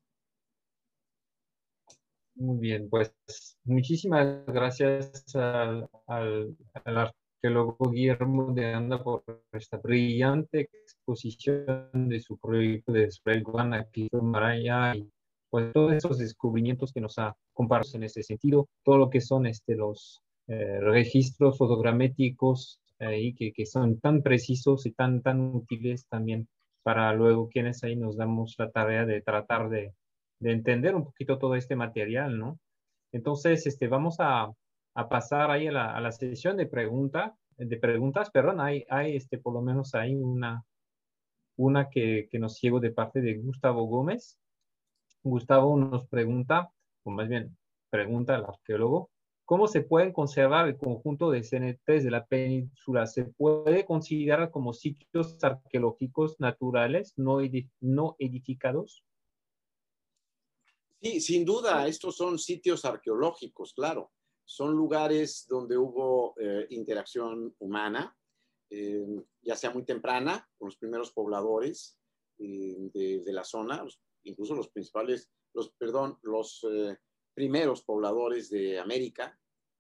Muy bien, pues muchísimas gracias al arqueólogo Guillermo de Anda por esta brillante exposición de su proyecto de Guan aquí en Maraya, y pues todos esos descubrimientos que nos ha compartido en ese sentido, todo lo que son los registros fotogramétricos y que son tan precisos y tan útiles también para luego quienes ahí nos damos la tarea de tratar de entender un poquito todo este material, ¿no? Entonces, vamos a pasar ahí a la sesión de preguntas, perdón, hay por lo menos hay una que nos llegó de parte de Gustavo Gómez. Gustavo nos pregunta, o más bien pregunta al arqueólogo, ¿cómo se pueden conservar el conjunto de cenetes de la península? ¿Se puede considerar como sitios arqueológicos naturales no edificados? Sí, sin duda, estos son sitios arqueológicos, claro. Son lugares donde hubo interacción humana, ya sea muy temprana, con los primeros pobladores de la zona, incluso los primeros pobladores de América.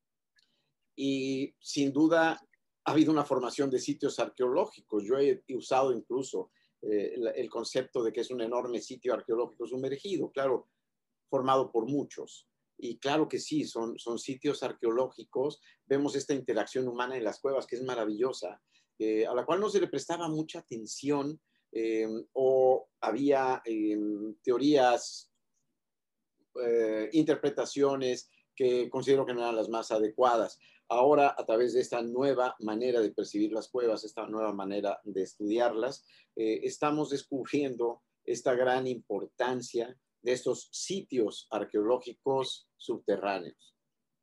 Y sin duda ha habido una formación de sitios arqueológicos. Yo he usado incluso el concepto de que es un enorme sitio arqueológico sumergido, claro, formado por muchos. Y claro que sí, son sitios arqueológicos. Vemos esta interacción humana en las cuevas, que es maravillosa, a la cual no se le prestaba mucha atención o había teorías, interpretaciones que considero que no eran las más adecuadas. Ahora, a través de esta nueva manera de percibir las cuevas, esta nueva manera de estudiarlas, estamos descubriendo esta gran importancia de estos sitios arqueológicos subterráneos.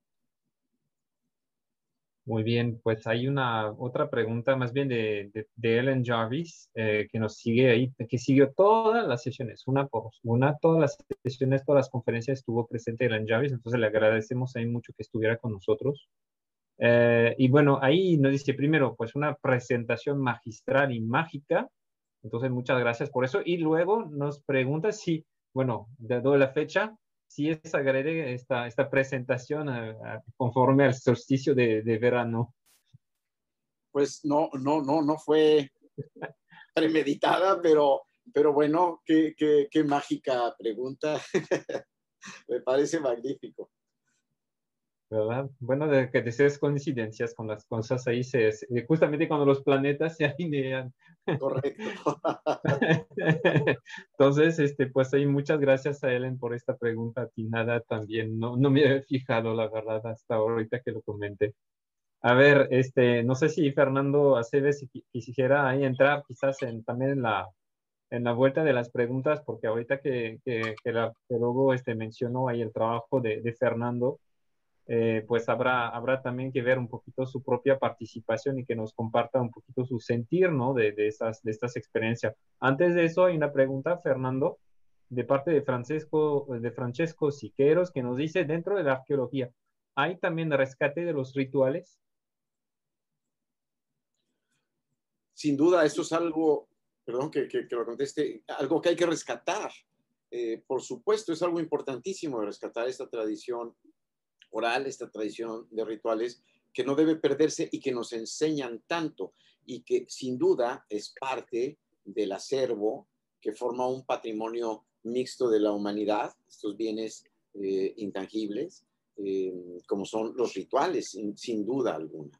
Muy bien, pues hay otra pregunta más bien de Ellen Jarvis, que nos sigue ahí, que siguió todas las sesiones, una por una, todas las sesiones, todas las conferencias estuvo presente Ellen Jarvis, entonces le agradecemos ahí mucho que estuviera con nosotros. Y bueno, ahí nos dice primero, pues una presentación magistral y mágica, entonces muchas gracias por eso, y luego nos pregunta si, bueno, dado la fecha, si es agregue esta presentación conforme al solsticio de verano. Pues no fue premeditada, pero bueno, qué mágica pregunta. Me parece magnífico. ¿Verdad? Bueno, de que desees coincidencias con las cosas ahí, justamente cuando los planetas se alinean. Correcto. Entonces, pues ahí muchas gracias a Ellen por esta pregunta atinada también. No me había fijado, la verdad, hasta ahorita que lo comenté. A ver, no sé si Fernando Aceves quisiera ahí entrar quizás también en la vuelta de las preguntas, porque ahorita que luego mencionó ahí el trabajo de Fernando, pues habrá también que ver un poquito su propia participación y que nos comparta un poquito su sentir, ¿no? de estas experiencias. Antes de eso, hay una pregunta, Fernando, de parte de Francesco Siqueiros, que nos dice, dentro de la arqueología, ¿hay también rescate de los rituales? Sin duda, esto es algo, perdón que lo conteste, algo que hay que rescatar. Por supuesto, es algo importantísimo de rescatar esta tradición oral, esta tradición de rituales que no debe perderse y que nos enseñan tanto y que sin duda es parte del acervo que forma un patrimonio mixto de la humanidad, estos bienes intangibles, como son los rituales, sin duda alguna.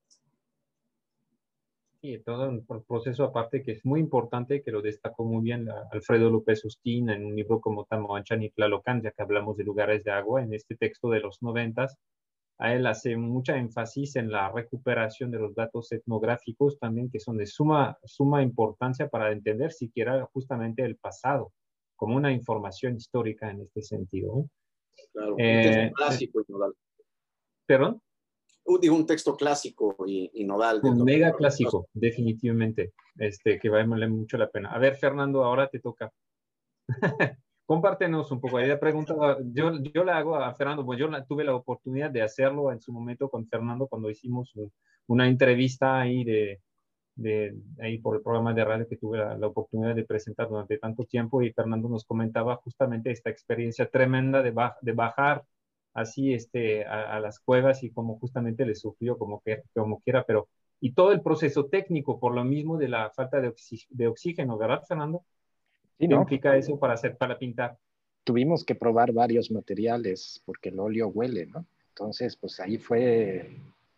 Sí, todo un proceso aparte que es muy importante, que lo destacó muy bien Alfredo López Ustín en un libro como Tamoachan y Tlalocan, ya que hablamos de lugares de agua, en este texto de los 90s. A él hace mucha énfasis en la recuperación de los datos etnográficos también, que son de suma importancia para entender siquiera justamente el pasado, como una información histórica en este sentido. Claro, un texto clásico y nodal. ¿Perdón? Digo, un texto clásico y nodal. Un mega clásico, definitivamente, que vale mucho la pena. A ver, Fernando, ahora te toca. Compártenos un poco. Ella pregunta, yo la hago a Fernando, pues yo tuve la oportunidad de hacerlo en su momento con Fernando cuando hicimos una entrevista ahí ahí por el programa de radio que tuve la oportunidad de presentar durante tanto tiempo, y Fernando nos comentaba justamente esta experiencia tremenda de bajar así a las cuevas y cómo justamente le sufrió como quiera, pero y todo el proceso técnico por lo mismo de la falta de oxígeno, ¿verdad, Fernando? Sí, ¿Qué ¿no? implica eso para pintar? Tuvimos que probar varios materiales porque el óleo huele, ¿no? Entonces, pues ahí fue,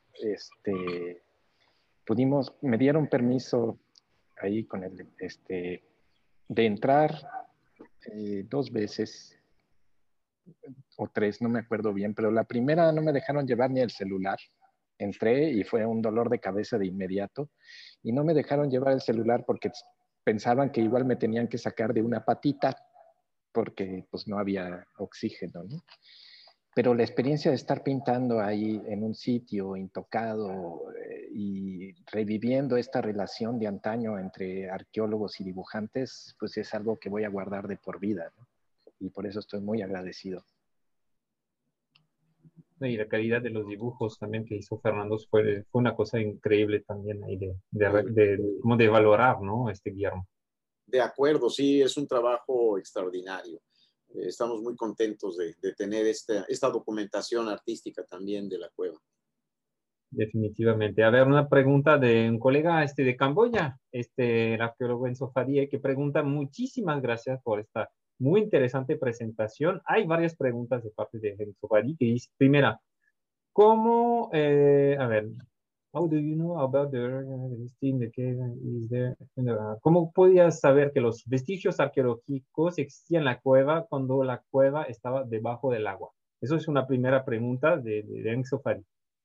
me dieron permiso ahí con de entrar 2 veces, o 3, no me acuerdo bien, pero la primera no me dejaron llevar ni el celular. Entré y fue un dolor de cabeza de inmediato y no me dejaron llevar el celular porque pensaban que igual me tenían que sacar de una patita porque pues no había oxígeno, ¿no? Pero la experiencia de estar pintando ahí en un sitio intocado y reviviendo esta relación de antaño entre arqueólogos y dibujantes, pues es algo que voy a guardar de por vida, ¿no? Y por eso estoy muy agradecido. Y la calidad de los dibujos también que hizo Fernando fue una cosa increíble también ahí como de valorar, ¿no? Guillermo. De acuerdo, sí, es un trabajo extraordinario. Estamos muy contentos de tener esta documentación artística también de la cueva. Definitivamente. A ver, una pregunta de un colega de Camboya, el arqueólogo Enzo Faría, que pregunta: muchísimas gracias por esta muy interesante presentación. Hay varias preguntas de parte de Enzo Faría, que dice, primera, ¿cómo, a ver, how do you know about ¿cómo podías saber que los vestigios arqueológicos existían en la cueva cuando la cueva estaba debajo del agua? Eso es una primera pregunta de Enzo Faría.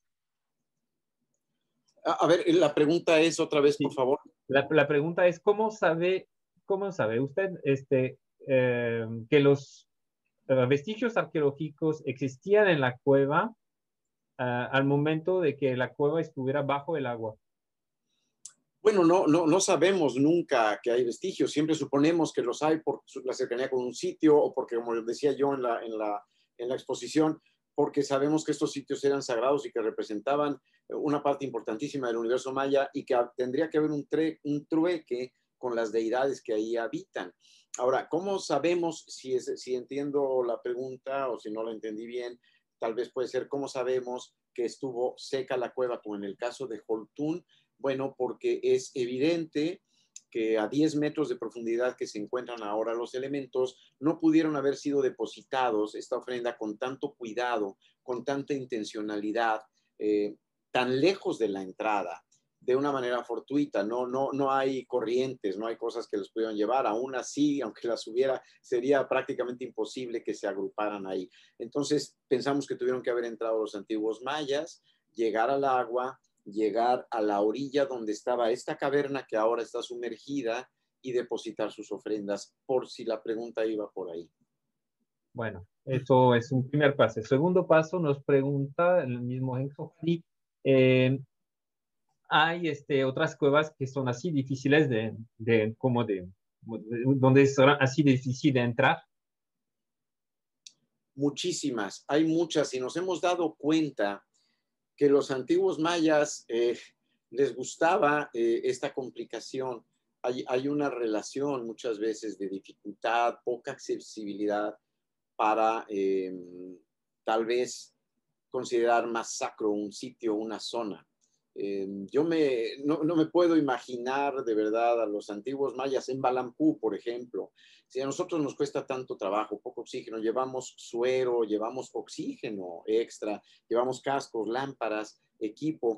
A ver, la pregunta es otra vez, por favor. La pregunta es, ¿cómo sabe usted que los vestigios arqueológicos existían en la cueva al momento de que la cueva estuviera bajo el agua? Bueno, no sabemos nunca que hay vestigios. Siempre suponemos que los hay por la cercanía con un sitio o porque, como decía yo en la exposición, porque sabemos que estos sitios eran sagrados y que representaban una parte importantísima del universo maya y que tendría que haber un trueque con las deidades que ahí habitan. Ahora, ¿cómo sabemos, si entiendo la pregunta o si no la entendí bien, tal vez puede ser cómo sabemos que estuvo seca la cueva, como en el caso de Joltún? Bueno, porque es evidente que a 10 metros de profundidad que se encuentran ahora los elementos, no pudieron haber sido depositados esta ofrenda con tanto cuidado, con tanta intencionalidad, tan lejos de la entrada, de una manera fortuita. No hay corrientes, no hay cosas que los pudieran llevar. Aún así, aunque las hubiera, sería prácticamente imposible que se agruparan ahí. Entonces, pensamos que tuvieron que haber entrado los antiguos mayas, llegar al agua, llegar a la orilla donde estaba esta caverna que ahora está sumergida y depositar sus ofrendas, por si la pregunta iba por ahí. Bueno, eso es un primer paso. El segundo paso nos pregunta el mismo Enzo, hay otras cuevas que son así difíciles donde es así difícil de entrar. Muchísimas, hay muchas, y nos hemos dado cuenta que los antiguos mayas les gustaba esta complicación. Hay una relación muchas veces de dificultad, poca accesibilidad para tal vez considerar más sacro un sitio, una zona. Yo no me puedo imaginar de verdad a los antiguos mayas en Balampú, por ejemplo. Si a nosotros nos cuesta tanto trabajo, poco oxígeno, llevamos suero, llevamos oxígeno extra, llevamos cascos, lámparas, equipo.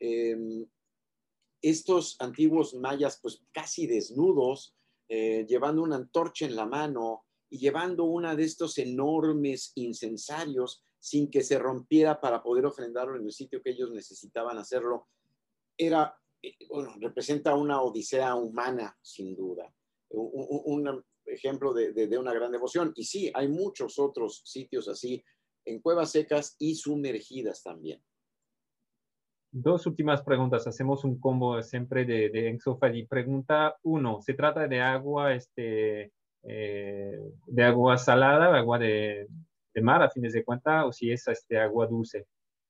Estos antiguos mayas, pues casi desnudos, llevando una antorcha en la mano y llevando una de estos enormes incensarios sin que se rompiera para poder ofrendarlo en el sitio que ellos necesitaban hacerlo, representa una odisea humana, sin duda. Un ejemplo de una gran devoción. Y sí, hay muchos otros sitios así, en cuevas secas y sumergidas también. Dos últimas preguntas. Hacemos un combo siempre de Enzo Faría. Pregunta 1. ¿Se trata de agua, de agua salada, agua de mar, a fines de cuentas, o si es agua dulce?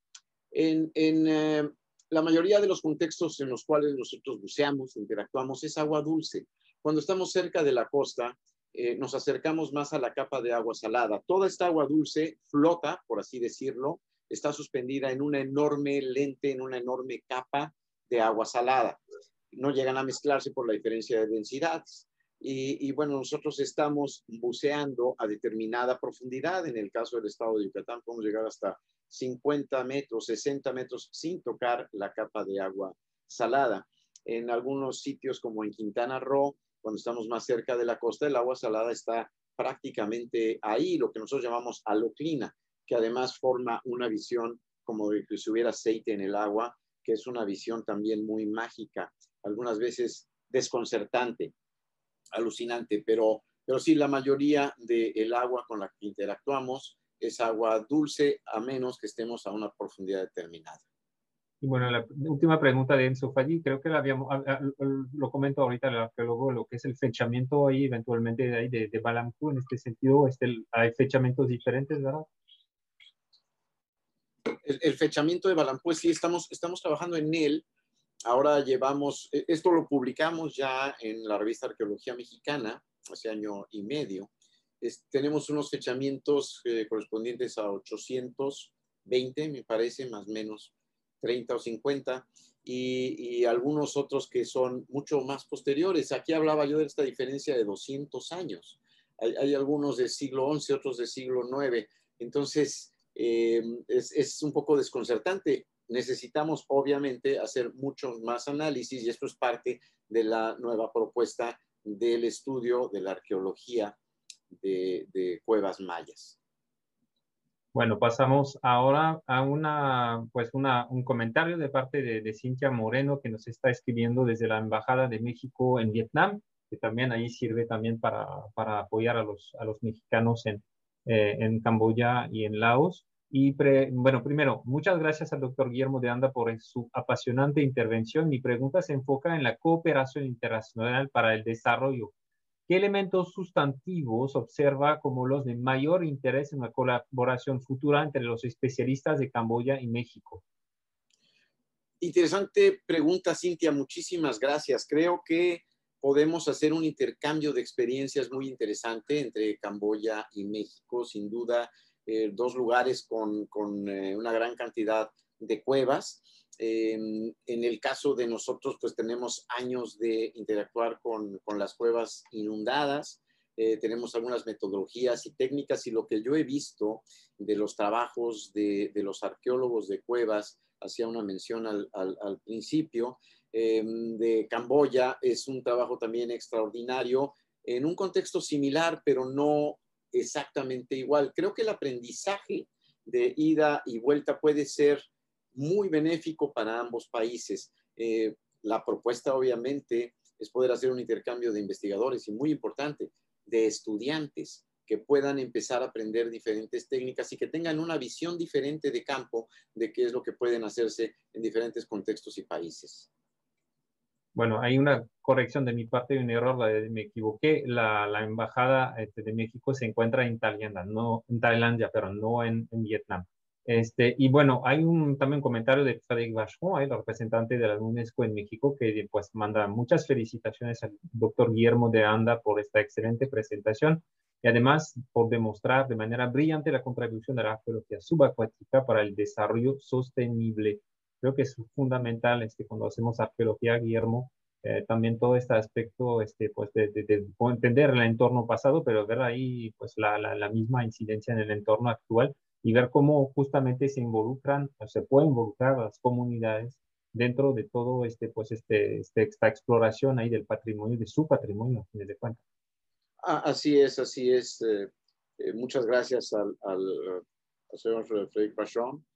En la mayoría de los contextos en los cuales nosotros buceamos, interactuamos, es agua dulce. Cuando estamos cerca de la costa, nos acercamos más a la capa de agua salada. Toda esta agua dulce flota, por así decirlo, está suspendida en una enorme lente, en una enorme capa de agua salada. No llegan a mezclarse por la diferencia de densidades. Y bueno, nosotros estamos buceando a determinada profundidad. En el caso del estado de Yucatán podemos llegar hasta 50 metros, 60 metros sin tocar la capa de agua salada. En algunos sitios como en Quintana Roo, cuando estamos más cerca de la costa, el agua salada está prácticamente ahí, lo que nosotros llamamos haloclina, que además forma una visión como de que si hubiera aceite en el agua, que es una visión también muy mágica, algunas veces desconcertante, alucinante, pero sí, la mayoría del agua con la que interactuamos es agua dulce, a menos que estemos a una profundidad determinada. Y bueno, la última pregunta de Enzo Falli, creo que lo comento ahorita el arqueólogo, lo que es el fechamiento ahí eventualmente de, ahí de Balamku, en este sentido, hay fechamientos diferentes, ¿verdad? El fechamiento de Balamku, sí, estamos trabajando en él. Ahora llevamos, esto lo publicamos ya en la revista Arqueología Mexicana, hace año y medio. Tenemos unos fechamientos correspondientes a 820, me parece, más o menos 30 o 50, y algunos otros que son mucho más posteriores. Aquí hablaba yo de esta diferencia de 200 años. Hay algunos del siglo XI, otros del siglo IX. Entonces, es un poco desconcertante. Necesitamos, obviamente, hacer muchos más análisis, y esto es parte de la nueva propuesta del estudio de la arqueología de cuevas mayas. Bueno, pasamos ahora a un comentario de parte de Cintia Moreno, que nos está escribiendo desde la Embajada de México en Vietnam, que también ahí sirve también para apoyar a los mexicanos en Camboya y en Laos. Y bueno, primero, muchas gracias al doctor Guillermo de Anda por su apasionante intervención. Mi pregunta se enfoca en la cooperación internacional para el desarrollo. ¿Qué elementos sustantivos observa como los de mayor interés en la colaboración futura entre los especialistas de Camboya y México? Interesante pregunta, Cintia. Muchísimas gracias. Creo que podemos hacer un intercambio de experiencias muy interesante entre Camboya y México. Sin duda, dos lugares con una gran cantidad de cuevas. En el caso de nosotros, pues tenemos años de interactuar con las cuevas inundadas. Tenemos algunas metodologías y técnicas, y lo que yo he visto de los trabajos de los arqueólogos de cuevas, hacía una mención al principio, de Camboya, es un trabajo también extraordinario en un contexto similar, pero no exactamente igual. Creo que el aprendizaje de ida y vuelta puede ser muy benéfico para ambos países. La propuesta, obviamente, es poder hacer un intercambio de investigadores, y muy importante, de estudiantes que puedan empezar a aprender diferentes técnicas y que tengan una visión diferente de campo de qué es lo que pueden hacerse en diferentes contextos y países. Bueno, hay una corrección de mi parte, un error, me equivoqué. La embajada de México se encuentra en Tailandia, pero no en Vietnam. Y bueno, hay también un comentario de Frédéric Vachon, el representante de la UNESCO en México, que pues manda muchas felicitaciones al doctor Guillermo de Anda por esta excelente presentación, y además por demostrar de manera brillante la contribución de la arqueología subacuática para el desarrollo sostenible. Creo que es fundamental cuando hacemos arqueología, Guillermo, también todo este aspecto pues de entender el entorno pasado, pero ver ahí pues la misma incidencia en el entorno actual, y ver cómo justamente se involucran o se pueden involucrar las comunidades dentro de todo esta exploración ahí del patrimonio, de su patrimonio, a fin de cuentas. Así es, así es. Muchas gracias al señor Frédéric Vachon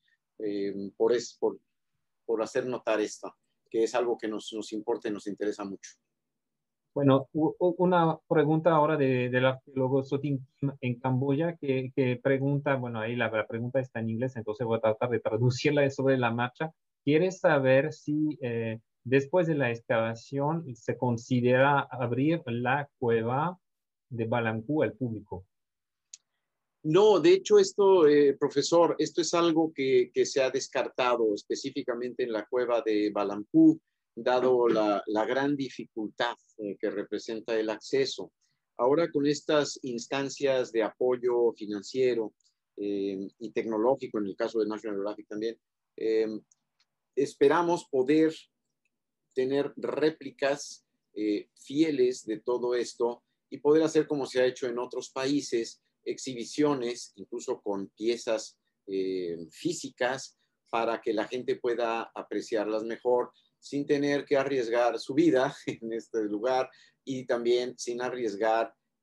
por hacer notar esto, que es algo que nos importa y nos interesa mucho. Bueno, una pregunta ahora del arqueólogo Sotin Kim en Camboya, que pregunta, bueno, ahí la pregunta está en inglés, entonces voy a tratar de traducirla sobre la marcha. Quiere saber si después de la excavación se considera abrir la cueva de Balamku al público. No, de hecho esto, profesor, esto es algo que se ha descartado específicamente en la cueva de Balamku, dado la gran dificultad que representa el acceso. Ahora, con estas instancias de apoyo financiero y tecnológico, en el caso de National Geographic también, esperamos poder tener réplicas fieles de todo esto y poder hacer, como se ha hecho en otros países, exhibiciones, incluso con piezas físicas, para que la gente pueda apreciarlas mejor, sin tener que arriesgar su vida en este lugar, y también sin arriesgar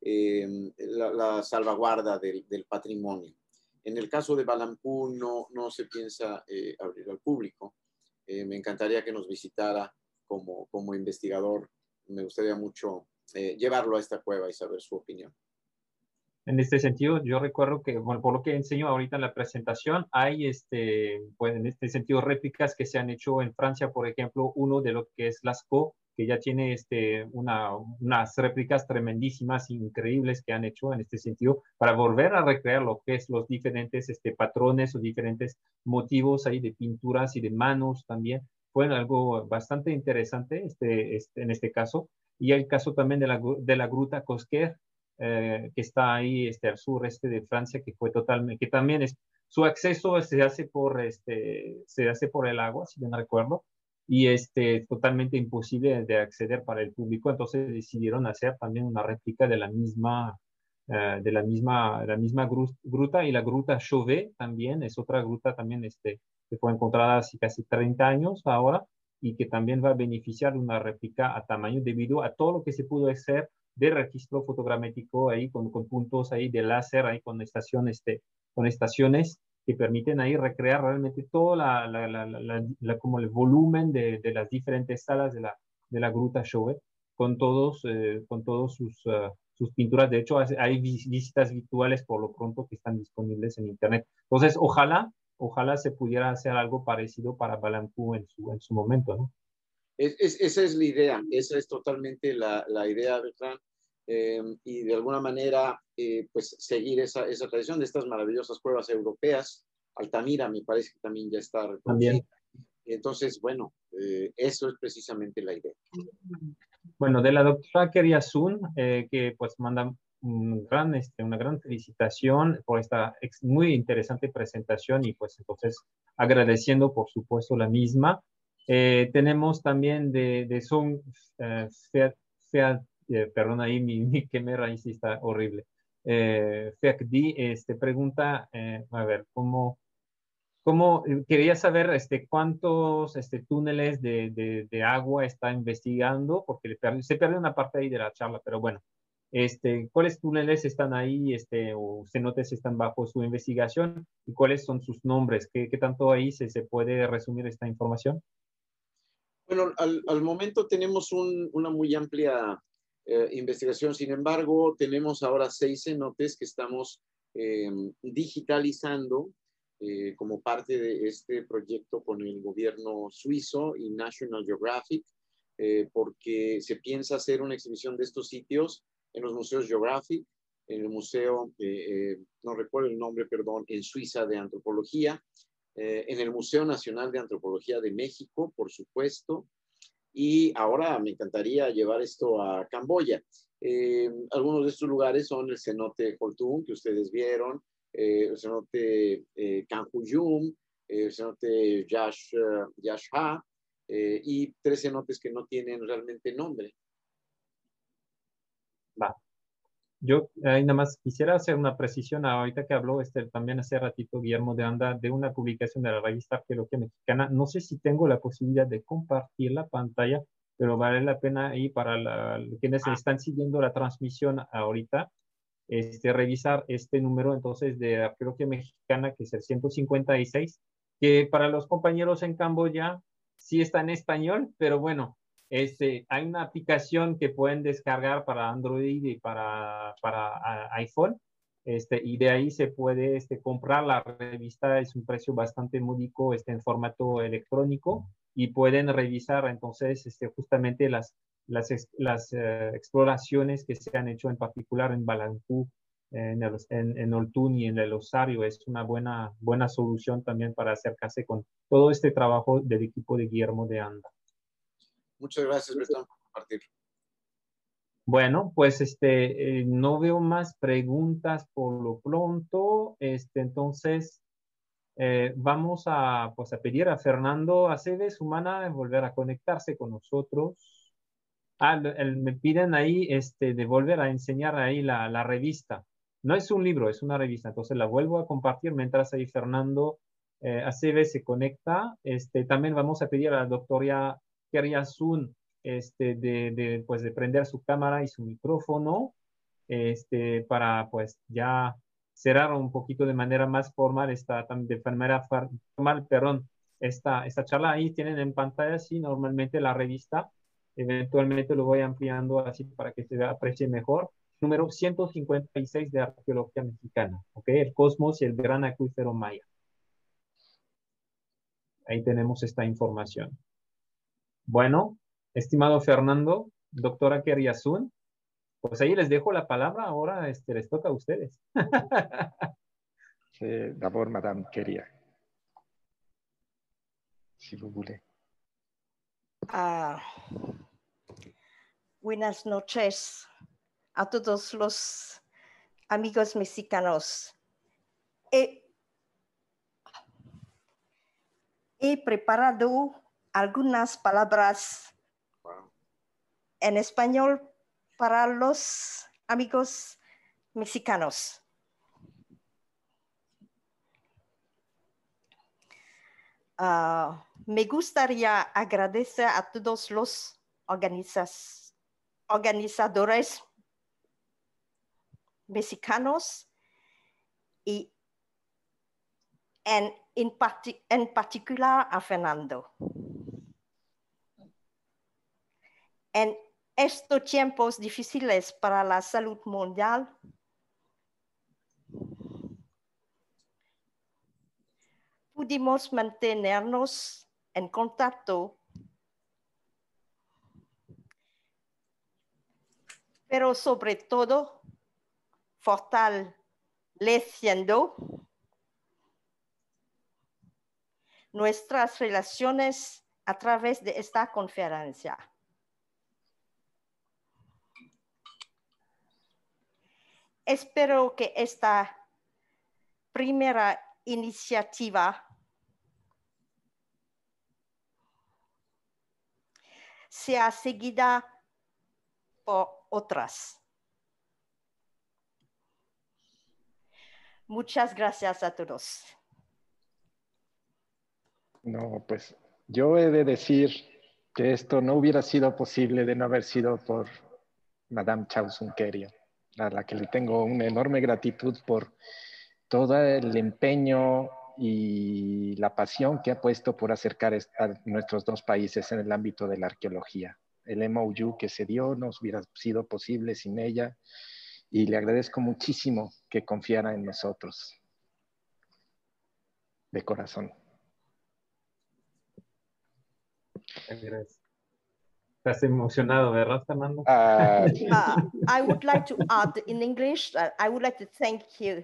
la salvaguarda del patrimonio. En el caso de Balampú no se piensa abrir al público. Me encantaría que nos visitara como investigador. Me gustaría mucho llevarlo a esta cueva y saber su opinión. En este sentido, yo recuerdo que, bueno, por lo que enseño ahorita en la presentación, hay, pues, en este sentido, réplicas que se han hecho en Francia, por ejemplo, uno de lo que es Lascaux, que ya tiene unas réplicas tremendísimas, increíbles que han hecho en este sentido, para volver a recrear lo que es los diferentes patrones o diferentes motivos ahí de pinturas y de manos también. Fue algo bastante interesante en este caso. Y el caso también de la Gruta Cosquer, que está ahí al sureste de Francia, que fue totalmente, que también su acceso se hace por el agua, si bien recuerdo, y totalmente imposible de acceder para el público. Entonces decidieron hacer también una réplica de la misma gruta. Y la Gruta Chauvet también es otra gruta también que fue encontrada hace casi 30 años ahora, y que también va a beneficiar de una réplica a tamaño debido a todo lo que se pudo hacer de registro fotogramétrico ahí con puntos ahí de láser, ahí con estaciones que permiten ahí recrear realmente todo como el volumen de las diferentes salas de la Gruta Chauvet con todos sus pinturas. De hecho, hay visitas virtuales por lo pronto que están disponibles en internet. Entonces, ojalá se pudiera hacer algo parecido para Balampú en su momento, ¿no? Esa es la idea, esa es totalmente la idea, Bertrand, y de alguna manera pues seguir esa tradición de estas maravillosas cuevas europeas. Altamira me parece que también ya está reconocida. Entonces, bueno, eso es precisamente la idea. Bueno, de la doctora Keria Sun, que pues manda una gran felicitación por esta muy interesante presentación, y pues entonces agradeciendo por supuesto la misma. Tenemos también de Song perdón, ahí mi quemé raíz está horrible. Feakdi pregunta, a ver, quería saber cuántos túneles de agua está investigando, porque se perdió una parte ahí de la charla, pero bueno, ¿cuáles túneles están ahí o cenotes están bajo su investigación y cuáles son sus nombres? ¿Qué tanto ahí se puede resumir esta información? Bueno, al momento tenemos una muy amplia investigación. Sin embargo, tenemos ahora 6 cenotes que estamos digitalizando como parte de este proyecto con el gobierno suizo y National Geographic, porque se piensa hacer una exhibición de estos sitios en los museos Geographic, en el museo, no recuerdo el nombre, perdón, en Suiza de Antropología, en el Museo Nacional de Antropología de México, por supuesto, y ahora me encantaría llevar esto a Camboya. Algunos de estos lugares son el cenote Holtun, que ustedes vieron, el cenote Kanhuyum, el cenote Yasha, y 3 cenotes que no tienen realmente nombre. Va. Yo nada más quisiera hacer una precisión ahorita que habló también hace ratito Guillermo de Anda de una publicación de la revista Arqueología Mexicana. No sé si tengo la posibilidad de compartir la pantalla, pero vale la pena ahí para quienes están siguiendo la transmisión ahorita, revisar este número entonces de Arqueología Mexicana, que es el 156, que para los compañeros en Camboya sí está en español, pero bueno, hay una aplicación que pueden descargar para Android y para iPhone, y de ahí se puede comprar la revista. Es un precio bastante módico, en formato electrónico, y pueden revisar entonces justamente las exploraciones que se han hecho en particular en Balampú, en Holtun y en el Osario. Es una buena solución también para acercarse con todo este trabajo del equipo de Guillermo de Anda. Muchas gracias, Bertrand, por compartir. Bueno, pues no veo más preguntas por lo pronto. Entonces vamos a pedir a Fernando Aceves Humana volver a conectarse con nosotros. Me piden ahí de volver a enseñar ahí la revista. No es un libro, es una revista. Entonces la vuelvo a compartir mientras ahí Fernando Aceves se conecta. También vamos a pedir a la doctora Keria Sun pues de prender su cámara y su micrófono. para pues ya cerrar un poquito de manera más formal, de manera formal, perdón, esta charla. Ahí tienen en pantalla, sí, normalmente la revista. Eventualmente lo voy ampliando así para que se aprecie mejor. Número 156 de Arqueología Mexicana, ¿ok? El Cosmos y el Gran Acuífero Maya. Ahí tenemos esta información. Bueno, estimado Fernando, doctora Keriasun, pues ahí les dejo la palabra. Ahora les toca a ustedes. D'abord, Madame Keria. Si vous voulez. Buenas noches a todos los amigos mexicanos. He preparado algunas palabras en español para los amigos mexicanos. Me gustaría agradecer a todos los organizadores mexicanos y en particular a Fernando. En estos tiempos difíciles para la salud mundial, pudimos mantenernos en contacto, pero sobre todo fortaleciendo nuestras relaciones a través de esta conferencia. Espero que esta primera iniciativa sea seguida por otras. Muchas gracias a todos. No, pues yo he de decir que esto no hubiera sido posible de no haber sido por Madame Chausun Keria, a la que le tengo una enorme gratitud por todo el empeño y la pasión que ha puesto por acercar a nuestros dos países en el ámbito de la arqueología. El MOU que se dio no hubiera sido posible sin ella y le agradezco muchísimo que confiara en nosotros. De corazón. Gracias. Estás emocionado, ¿verdad, Fernando? I would like to add in English that I would like to thank you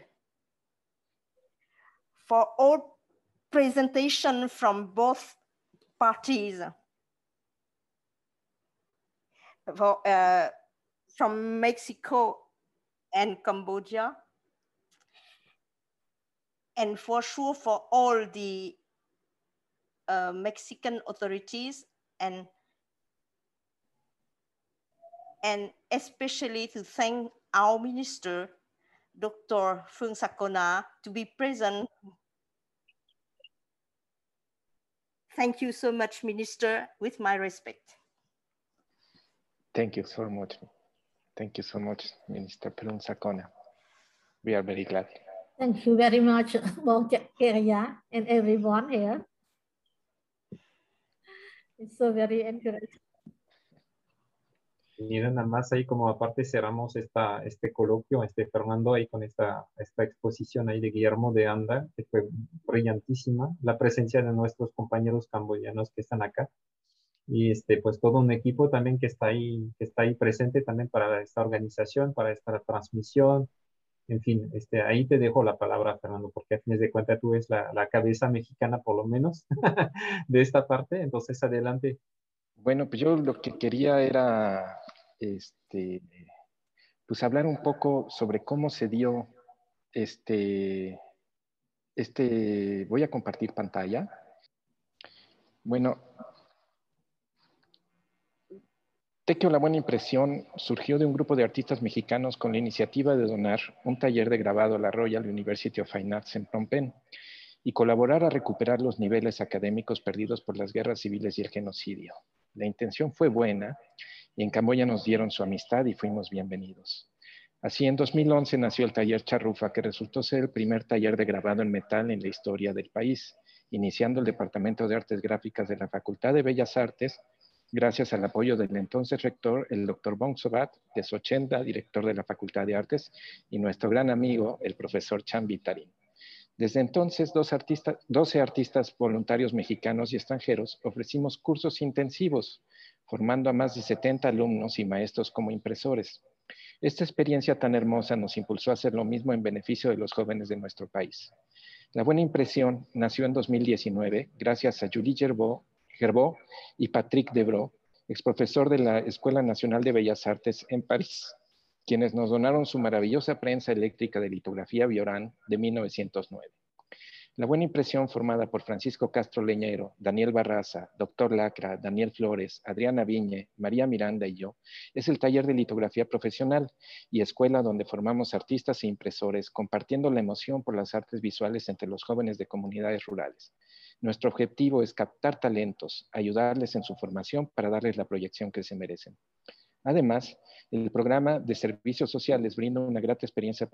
for all presentation from both parties, from Mexico and Cambodia, and for sure for all the Mexican authorities and especially to thank our minister, Dr. Phương Sakona, to be present. Thank you so much, Minister, with my respect. Thank you so much. Thank you so much, Minister Phương Sakona. We are very glad. Thank you very much, Keria and everyone here. It's so very encouraging. Miren, nada más ahí como aparte cerramos este coloquio, Fernando, ahí con esta exposición ahí de Guillermo de Anda, que fue brillantísima, la presencia de nuestros compañeros camboyanos que están acá, y pues todo un equipo también que está ahí presente también para esta organización, para esta transmisión, en fin, ahí te dejo la palabra, Fernando, porque a fines de cuentas tú eres la cabeza mexicana, por lo menos, de esta parte, entonces adelante. Bueno, pues yo lo que quería era, pues hablar un poco sobre cómo se dio voy a compartir pantalla. Bueno, Tequio La Buena Impresión surgió de un grupo de artistas mexicanos con la iniciativa de donar un taller de grabado a la Royal University of Fine Arts en Phnom Penh y colaborar a recuperar los niveles académicos perdidos por las guerras civiles y el genocidio. La intención fue buena y en Camboya nos dieron su amistad y fuimos bienvenidos. Así, en 2011 nació el taller Charrufa, que resultó ser el primer taller de grabado en metal en la historia del país, iniciando el Departamento de Artes Gráficas de la Facultad de Bellas Artes, gracias al apoyo del entonces rector, el Dr. Bong Sobat, de Sochenda, director de la Facultad de Artes, y nuestro gran amigo, el profesor Chan Vitarín. Desde entonces, 12 artistas voluntarios mexicanos y extranjeros ofrecimos cursos intensivos, formando a más de 70 alumnos y maestros como impresores. Esta experiencia tan hermosa nos impulsó a hacer lo mismo en beneficio de los jóvenes de nuestro país. La buena impresión nació en 2019 gracias a Julie Gerbeau y Patrick Debrot, exprofesor de la Escuela Nacional de Bellas Artes en París, quienes nos donaron su maravillosa prensa eléctrica de litografía Bioran de 1909. La buena impresión, formada por Francisco Castro Leñero, Daniel Barraza, Dr. Lacra, Daniel Flores, Adriana Viñe, María Miranda y yo, es el taller de litografía profesional y escuela donde formamos artistas e impresores, compartiendo la emoción por las artes visuales entre los jóvenes de comunidades rurales. Nuestro objetivo es captar talentos, ayudarles en su formación para darles la proyección que se merecen. Además, el programa de servicios sociales brinda una grata experiencia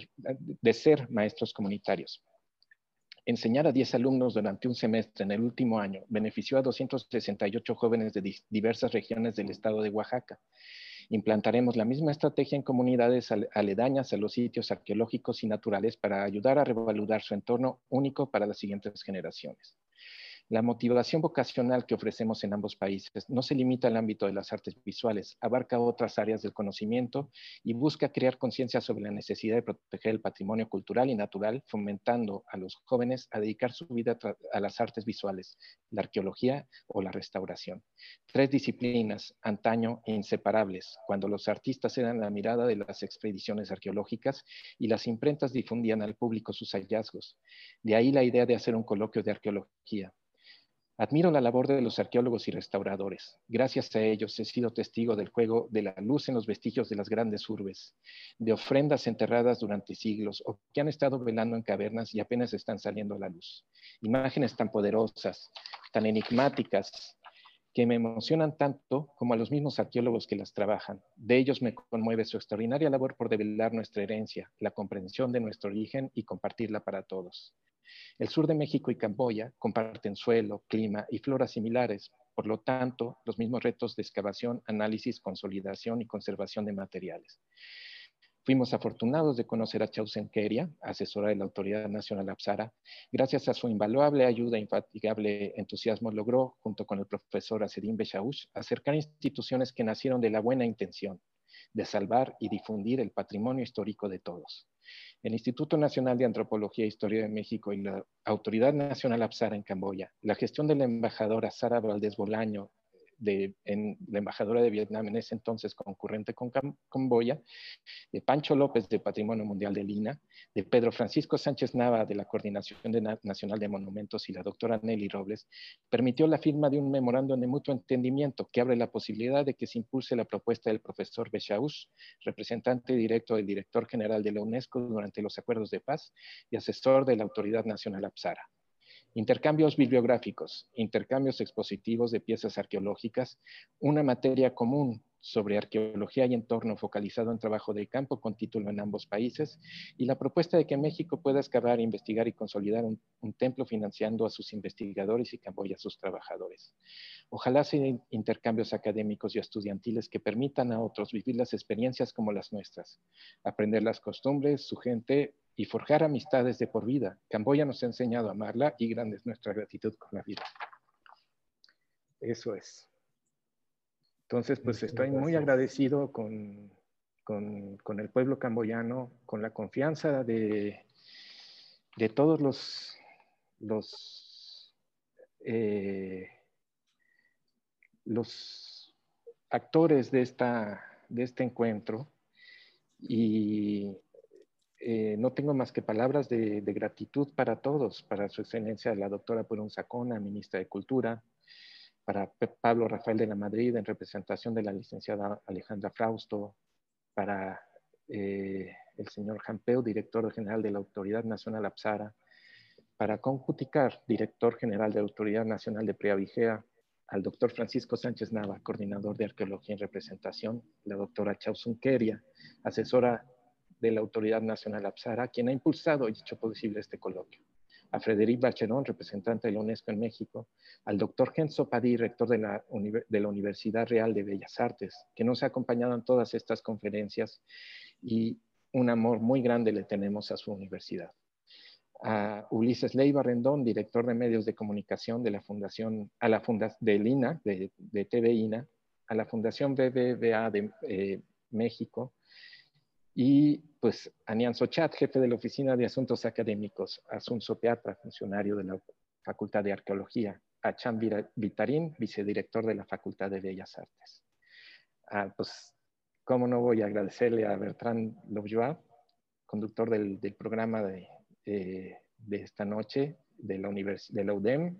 de ser maestros comunitarios. Enseñar a 10 alumnos durante un semestre en el último año benefició a 268 jóvenes de diversas regiones del estado de Oaxaca. Implantaremos la misma estrategia en comunidades aledañas a los sitios arqueológicos y naturales para ayudar a revalorar su entorno único para las siguientes generaciones. La motivación vocacional que ofrecemos en ambos países no se limita al ámbito de las artes visuales, abarca otras áreas del conocimiento y busca crear conciencia sobre la necesidad de proteger el patrimonio cultural y natural, fomentando a los jóvenes a dedicar su vida a las artes visuales, la arqueología o la restauración. 3 disciplinas, antaño inseparables, cuando los artistas eran la mirada de las expediciones arqueológicas y las imprentas difundían al público sus hallazgos. De ahí la idea de hacer un coloquio de arqueología. Admiro la labor de los arqueólogos y restauradores. Gracias a ellos he sido testigo del juego de la luz en los vestigios de las grandes urbes, de ofrendas enterradas durante siglos o que han estado velando en cavernas y apenas están saliendo a la luz. Imágenes tan poderosas, tan enigmáticas, que me emocionan tanto como a los mismos arqueólogos que las trabajan. De ellos me conmueve su extraordinaria labor por develar nuestra herencia, la comprensión de nuestro origen y compartirla para todos. El sur de México y Camboya comparten suelo, clima y flora similares, por lo tanto, los mismos retos de excavación, análisis, consolidación y conservación de materiales. Fuimos afortunados de conocer a Chausen Keria, asesora de la Autoridad Nacional Apsara. Gracias a su invaluable ayuda e infatigable entusiasmo, logró, junto con el profesor Asedin Beshaush, acercar instituciones que nacieron de la buena intención de salvar y difundir el patrimonio histórico de todos. El Instituto Nacional de Antropología e Historia de México y la Autoridad Nacional Apsara en Camboya, la gestión de la embajadora Sara Valdés Bolaño, la embajadora de Vietnam en ese entonces concurrente con Camboya, de Pancho López de Patrimonio Mundial de Lina, de Pedro Francisco Sánchez Nava de la Coordinación Nacional de Monumentos y la doctora Nelly Robles, permitió la firma de un memorándum de mutuo entendimiento que abre la posibilidad de que se impulse la propuesta del profesor Beshaush, representante directo del director general de la UNESCO durante los acuerdos de paz y asesor de la Autoridad Nacional Apsara. Intercambios bibliográficos, intercambios expositivos de piezas arqueológicas, una materia común sobre arqueología y entorno focalizado en trabajo de campo con título en ambos países y la propuesta de que México pueda excavar, investigar y consolidar un templo financiando a sus investigadores y Camboya a sus trabajadores. Ojalá sean intercambios académicos y estudiantiles que permitan a otros vivir las experiencias como las nuestras, aprender las costumbres, su gente y forjar amistades de por vida. Camboya nos ha enseñado a amarla y grande es nuestra gratitud con la vida. Eso es. Entonces, pues estoy muy agradecido con el pueblo camboyano, con la confianza de todos los actores de este encuentro y no tengo más que palabras de gratitud para todos, para su excelencia la doctora Purun Sacona, ministra de Cultura, para Pablo Rafael de la Madrid en representación de la licenciada Alejandra Frausto, para el señor Jampeu, director general de la Autoridad Nacional Apsara, para Conjuticar, director general de la Autoridad Nacional de Preavigea, al doctor Francisco Sánchez Nava, coordinador de Arqueología en representación, la doctora Chausen Keria, asesora de la Autoridad Nacional Apsara, quien ha impulsado y hecho posible este coloquio. A Frederic Barcherón, representante de la UNESCO en México, al doctor Genso Padí, rector de la Universidad Real de Bellas Artes, que nos ha acompañado en todas estas conferencias y un amor muy grande le tenemos a su universidad. A Ulises Leiva Rendón, director de medios de comunicación de la Fundación, del INA, de TV INA, a la Fundación BBVA de México, y pues a Nian Sochat, jefe de la Oficina de Asuntos Académicos, a Sun Sopeatra, funcionario de la Facultad de Arqueología, a Chan Vitarín, vicedirector de la Facultad de Bellas Artes. Pues, ¿cómo no voy a agradecerle a Bertrand Lobjois, conductor del programa de esta noche de la UDEM,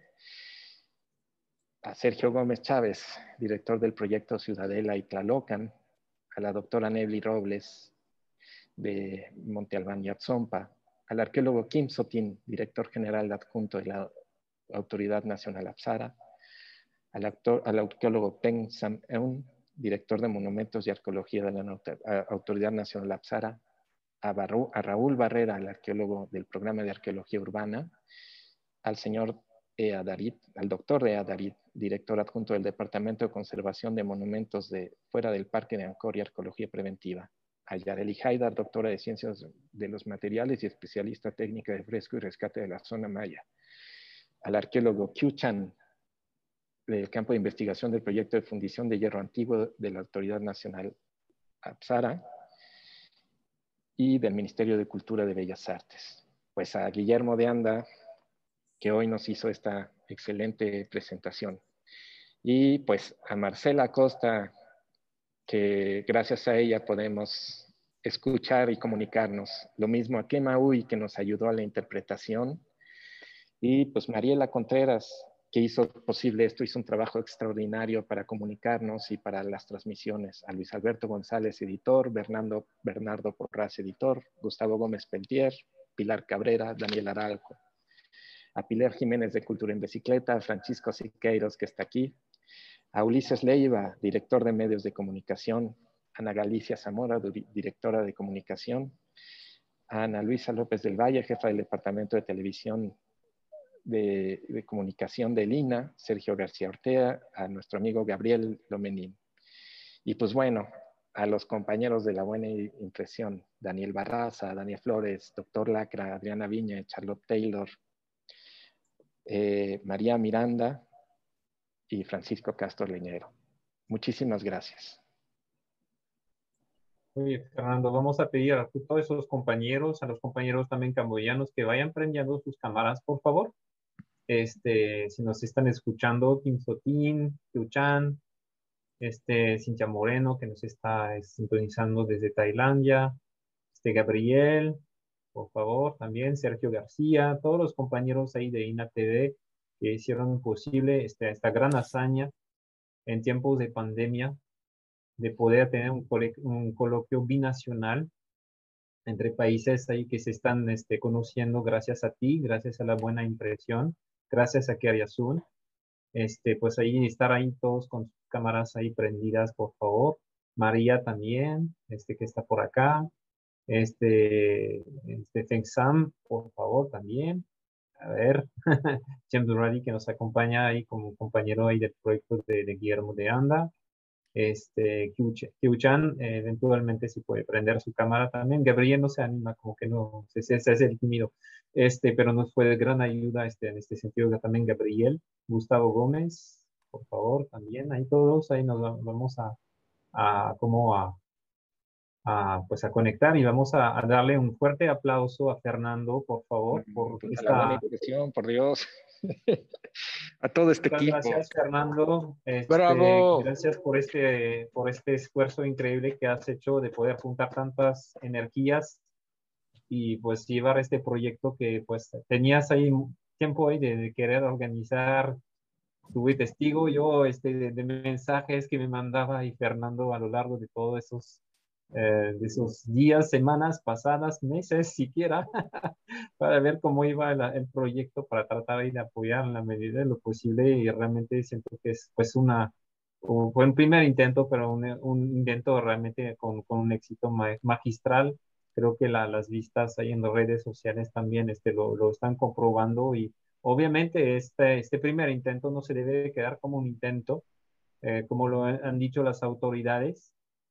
a Sergio Gómez Chávez, director del proyecto Ciudadela y Tlalocan, a la doctora Nebly Robles de Monte Albán y Atzompa, al arqueólogo Kim Sotin, director general adjunto de la Autoridad Nacional Apsara, al arqueólogo Peng Sam Eun, director de Monumentos y Arqueología de la Autoridad Nacional Apsara, a Raúl Barrera, el arqueólogo del Programa de Arqueología Urbana, al señor al doctor Ea David, director adjunto del Departamento de Conservación de Monumentos fuera del Parque de Angkor y Arqueología Preventiva, a Yareli Haidar, doctora de Ciencias de los Materiales y especialista técnica de fresco y rescate de la zona maya, al arqueólogo Qiu Chan, del campo de investigación del proyecto de fundición de hierro antiguo de la Autoridad Nacional Apsara y del Ministerio de Cultura de Bellas Artes. Pues a Guillermo de Anda, que hoy nos hizo esta excelente presentación. Y pues a Marcela Acosta, que gracias a ella podemos escuchar y comunicarnos. Lo mismo a Kema Uy, que nos ayudó a la interpretación. Y pues Mariela Contreras, que hizo posible esto, hizo un trabajo extraordinario para comunicarnos y para las transmisiones. A Luis Alberto González, editor, Bernardo Porras, editor, Gustavo Gómez Peltier, Pilar Cabrera, Daniel Araujo. A Pilar Jiménez de Cultura en Bicicleta, a Francisco Siqueiros, que está aquí, a Ulises Leiva, director de medios de comunicación, Ana Galicia Zamora, directora de comunicación, a Ana Luisa López del Valle, jefa del Departamento de Televisión de Comunicación del INA, Sergio García Ortega, a nuestro amigo Gabriel Lomenín. Y pues bueno, a los compañeros de La Buena Impresión, Daniel Barraza, Daniel Flores, Doctor Lacra, Adriana Viña, Charlotte Taylor, María Miranda y Francisco Castro Leñero. Muchísimas gracias. Muy bien, Fernando. Vamos a pedir a todos esos compañeros, a los compañeros también camboyanos, que vayan prendiendo sus cámaras, por favor. Si nos están escuchando, Kim Sotin, Qiu Chan, Cintia Moreno, que nos está sintonizando desde Tailandia, Gabriel, por favor, también Sergio García, todos los compañeros ahí de INA TV que hicieron posible esta gran hazaña en tiempos de pandemia, de poder tener un coloquio binacional entre países ahí que se están conociendo gracias a ti, gracias a La Buena Impresión, gracias a Keriasun. Pues ahí estar ahí todos con sus cámaras ahí prendidas, por favor. María también, que está por acá. Feng Sam, por favor, también. A ver, James Durradi, que nos acompaña ahí como compañero ahí del proyecto de Guillermo de Anda. Qiu Chan, eventualmente si puede prender su cámara también. Gabriel no se anima, como que no, se hace el tímido. Pero nos fue de gran ayuda en este sentido también Gabriel. Gustavo Gómez, por favor, también. Ahí todos, ahí nos vamos pues a conectar y vamos a darle un fuerte aplauso a Fernando, por favor, por esta... La buena impresión, por Dios. A todo este equipo. Gracias, Fernando. ¡Bravo! Gracias por este esfuerzo increíble que has hecho de poder juntar tantas energías y pues llevar este proyecto que pues tenías ahí tiempo ahí de querer organizar. Tuve testigo yo de mensajes que me mandaba y Fernando a lo largo de todos esos días, semanas pasadas, meses siquiera, para ver cómo iba el proyecto, para tratar de apoyar en la medida de lo posible, y realmente siento que es pues fue un primer intento, pero un intento realmente con un éxito magistral. creo que las vistas ahí en las redes sociales también lo están comprobando y obviamente este primer intento no se debe quedar como un intento, como lo han dicho las autoridades.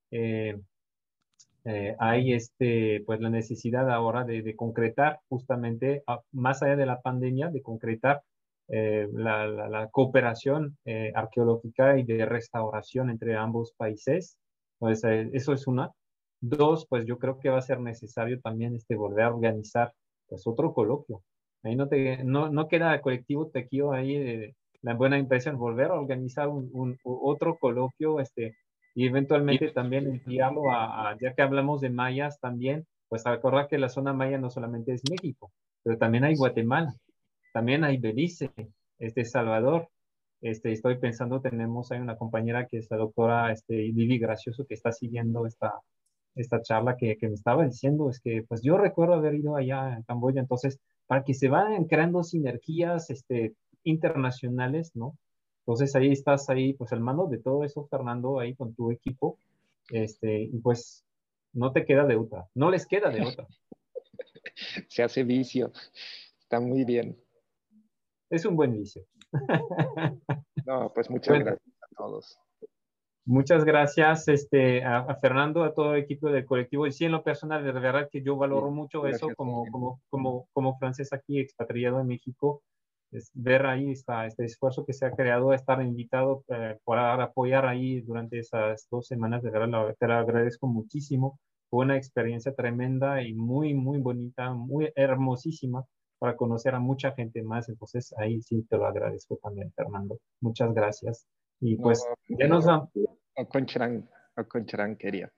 Hay pues la necesidad ahora de concretar justamente, más allá de la pandemia, de concretar la cooperación arqueológica y de restauración entre ambos países. Pues eso es una. Dos, pues yo creo que va a ser necesario también volver a organizar pues otro coloquio. Ahí no queda colectivo Tequio ahí la buena impresión, volver a organizar otro coloquio, y eventualmente también enviarlo ya que hablamos de mayas también, pues recordar que la zona maya no solamente es México, pero también hay Guatemala, también hay Belice, Salvador. Estoy pensando, hay una compañera que es la doctora Vivi Gracioso que está siguiendo esta charla que me estaba diciendo, es que pues yo recuerdo haber ido allá en Camboya, entonces para que se vayan creando sinergias internacionales, ¿no? Entonces ahí estás ahí pues al mando de todo eso, Fernando, ahí con tu equipo, y pues no te queda de otra, no les queda de otra. Se hace vicio, está muy bien. Es un buen vicio. No, pues muchas gracias a todos. Muchas gracias a Fernando, a todo el equipo del colectivo. Y sí, en lo personal, de verdad que yo valoro mucho eso como francés aquí, expatriado en México, es ver ahí este esfuerzo que se ha creado, estar invitado para apoyar ahí durante esas 2 semanas. De verdad, te lo agradezco muchísimo. Fue una experiencia tremenda y muy, muy bonita, muy hermosísima para conocer a mucha gente más. Entonces, ahí sí te lo agradezco también, Fernando. Muchas gracias. Y pues, ya nos vamos. Concharán quería.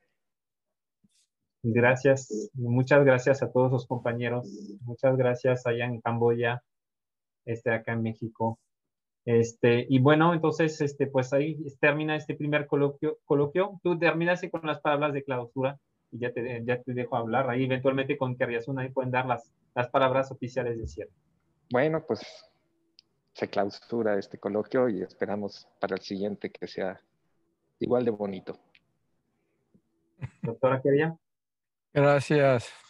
Gracias, muchas gracias a todos los compañeros, muchas gracias allá en Camboya, acá en México. Y bueno, entonces, pues ahí termina este primer coloquio. Tú terminas con las palabras de clausura y ya te dejo hablar. Ahí eventualmente con Carriazón ahí pueden dar las palabras oficiales de cierre. Bueno, pues se clausura este coloquio y esperamos para el siguiente que sea igual de bonito. Doctora Keria. Gracias.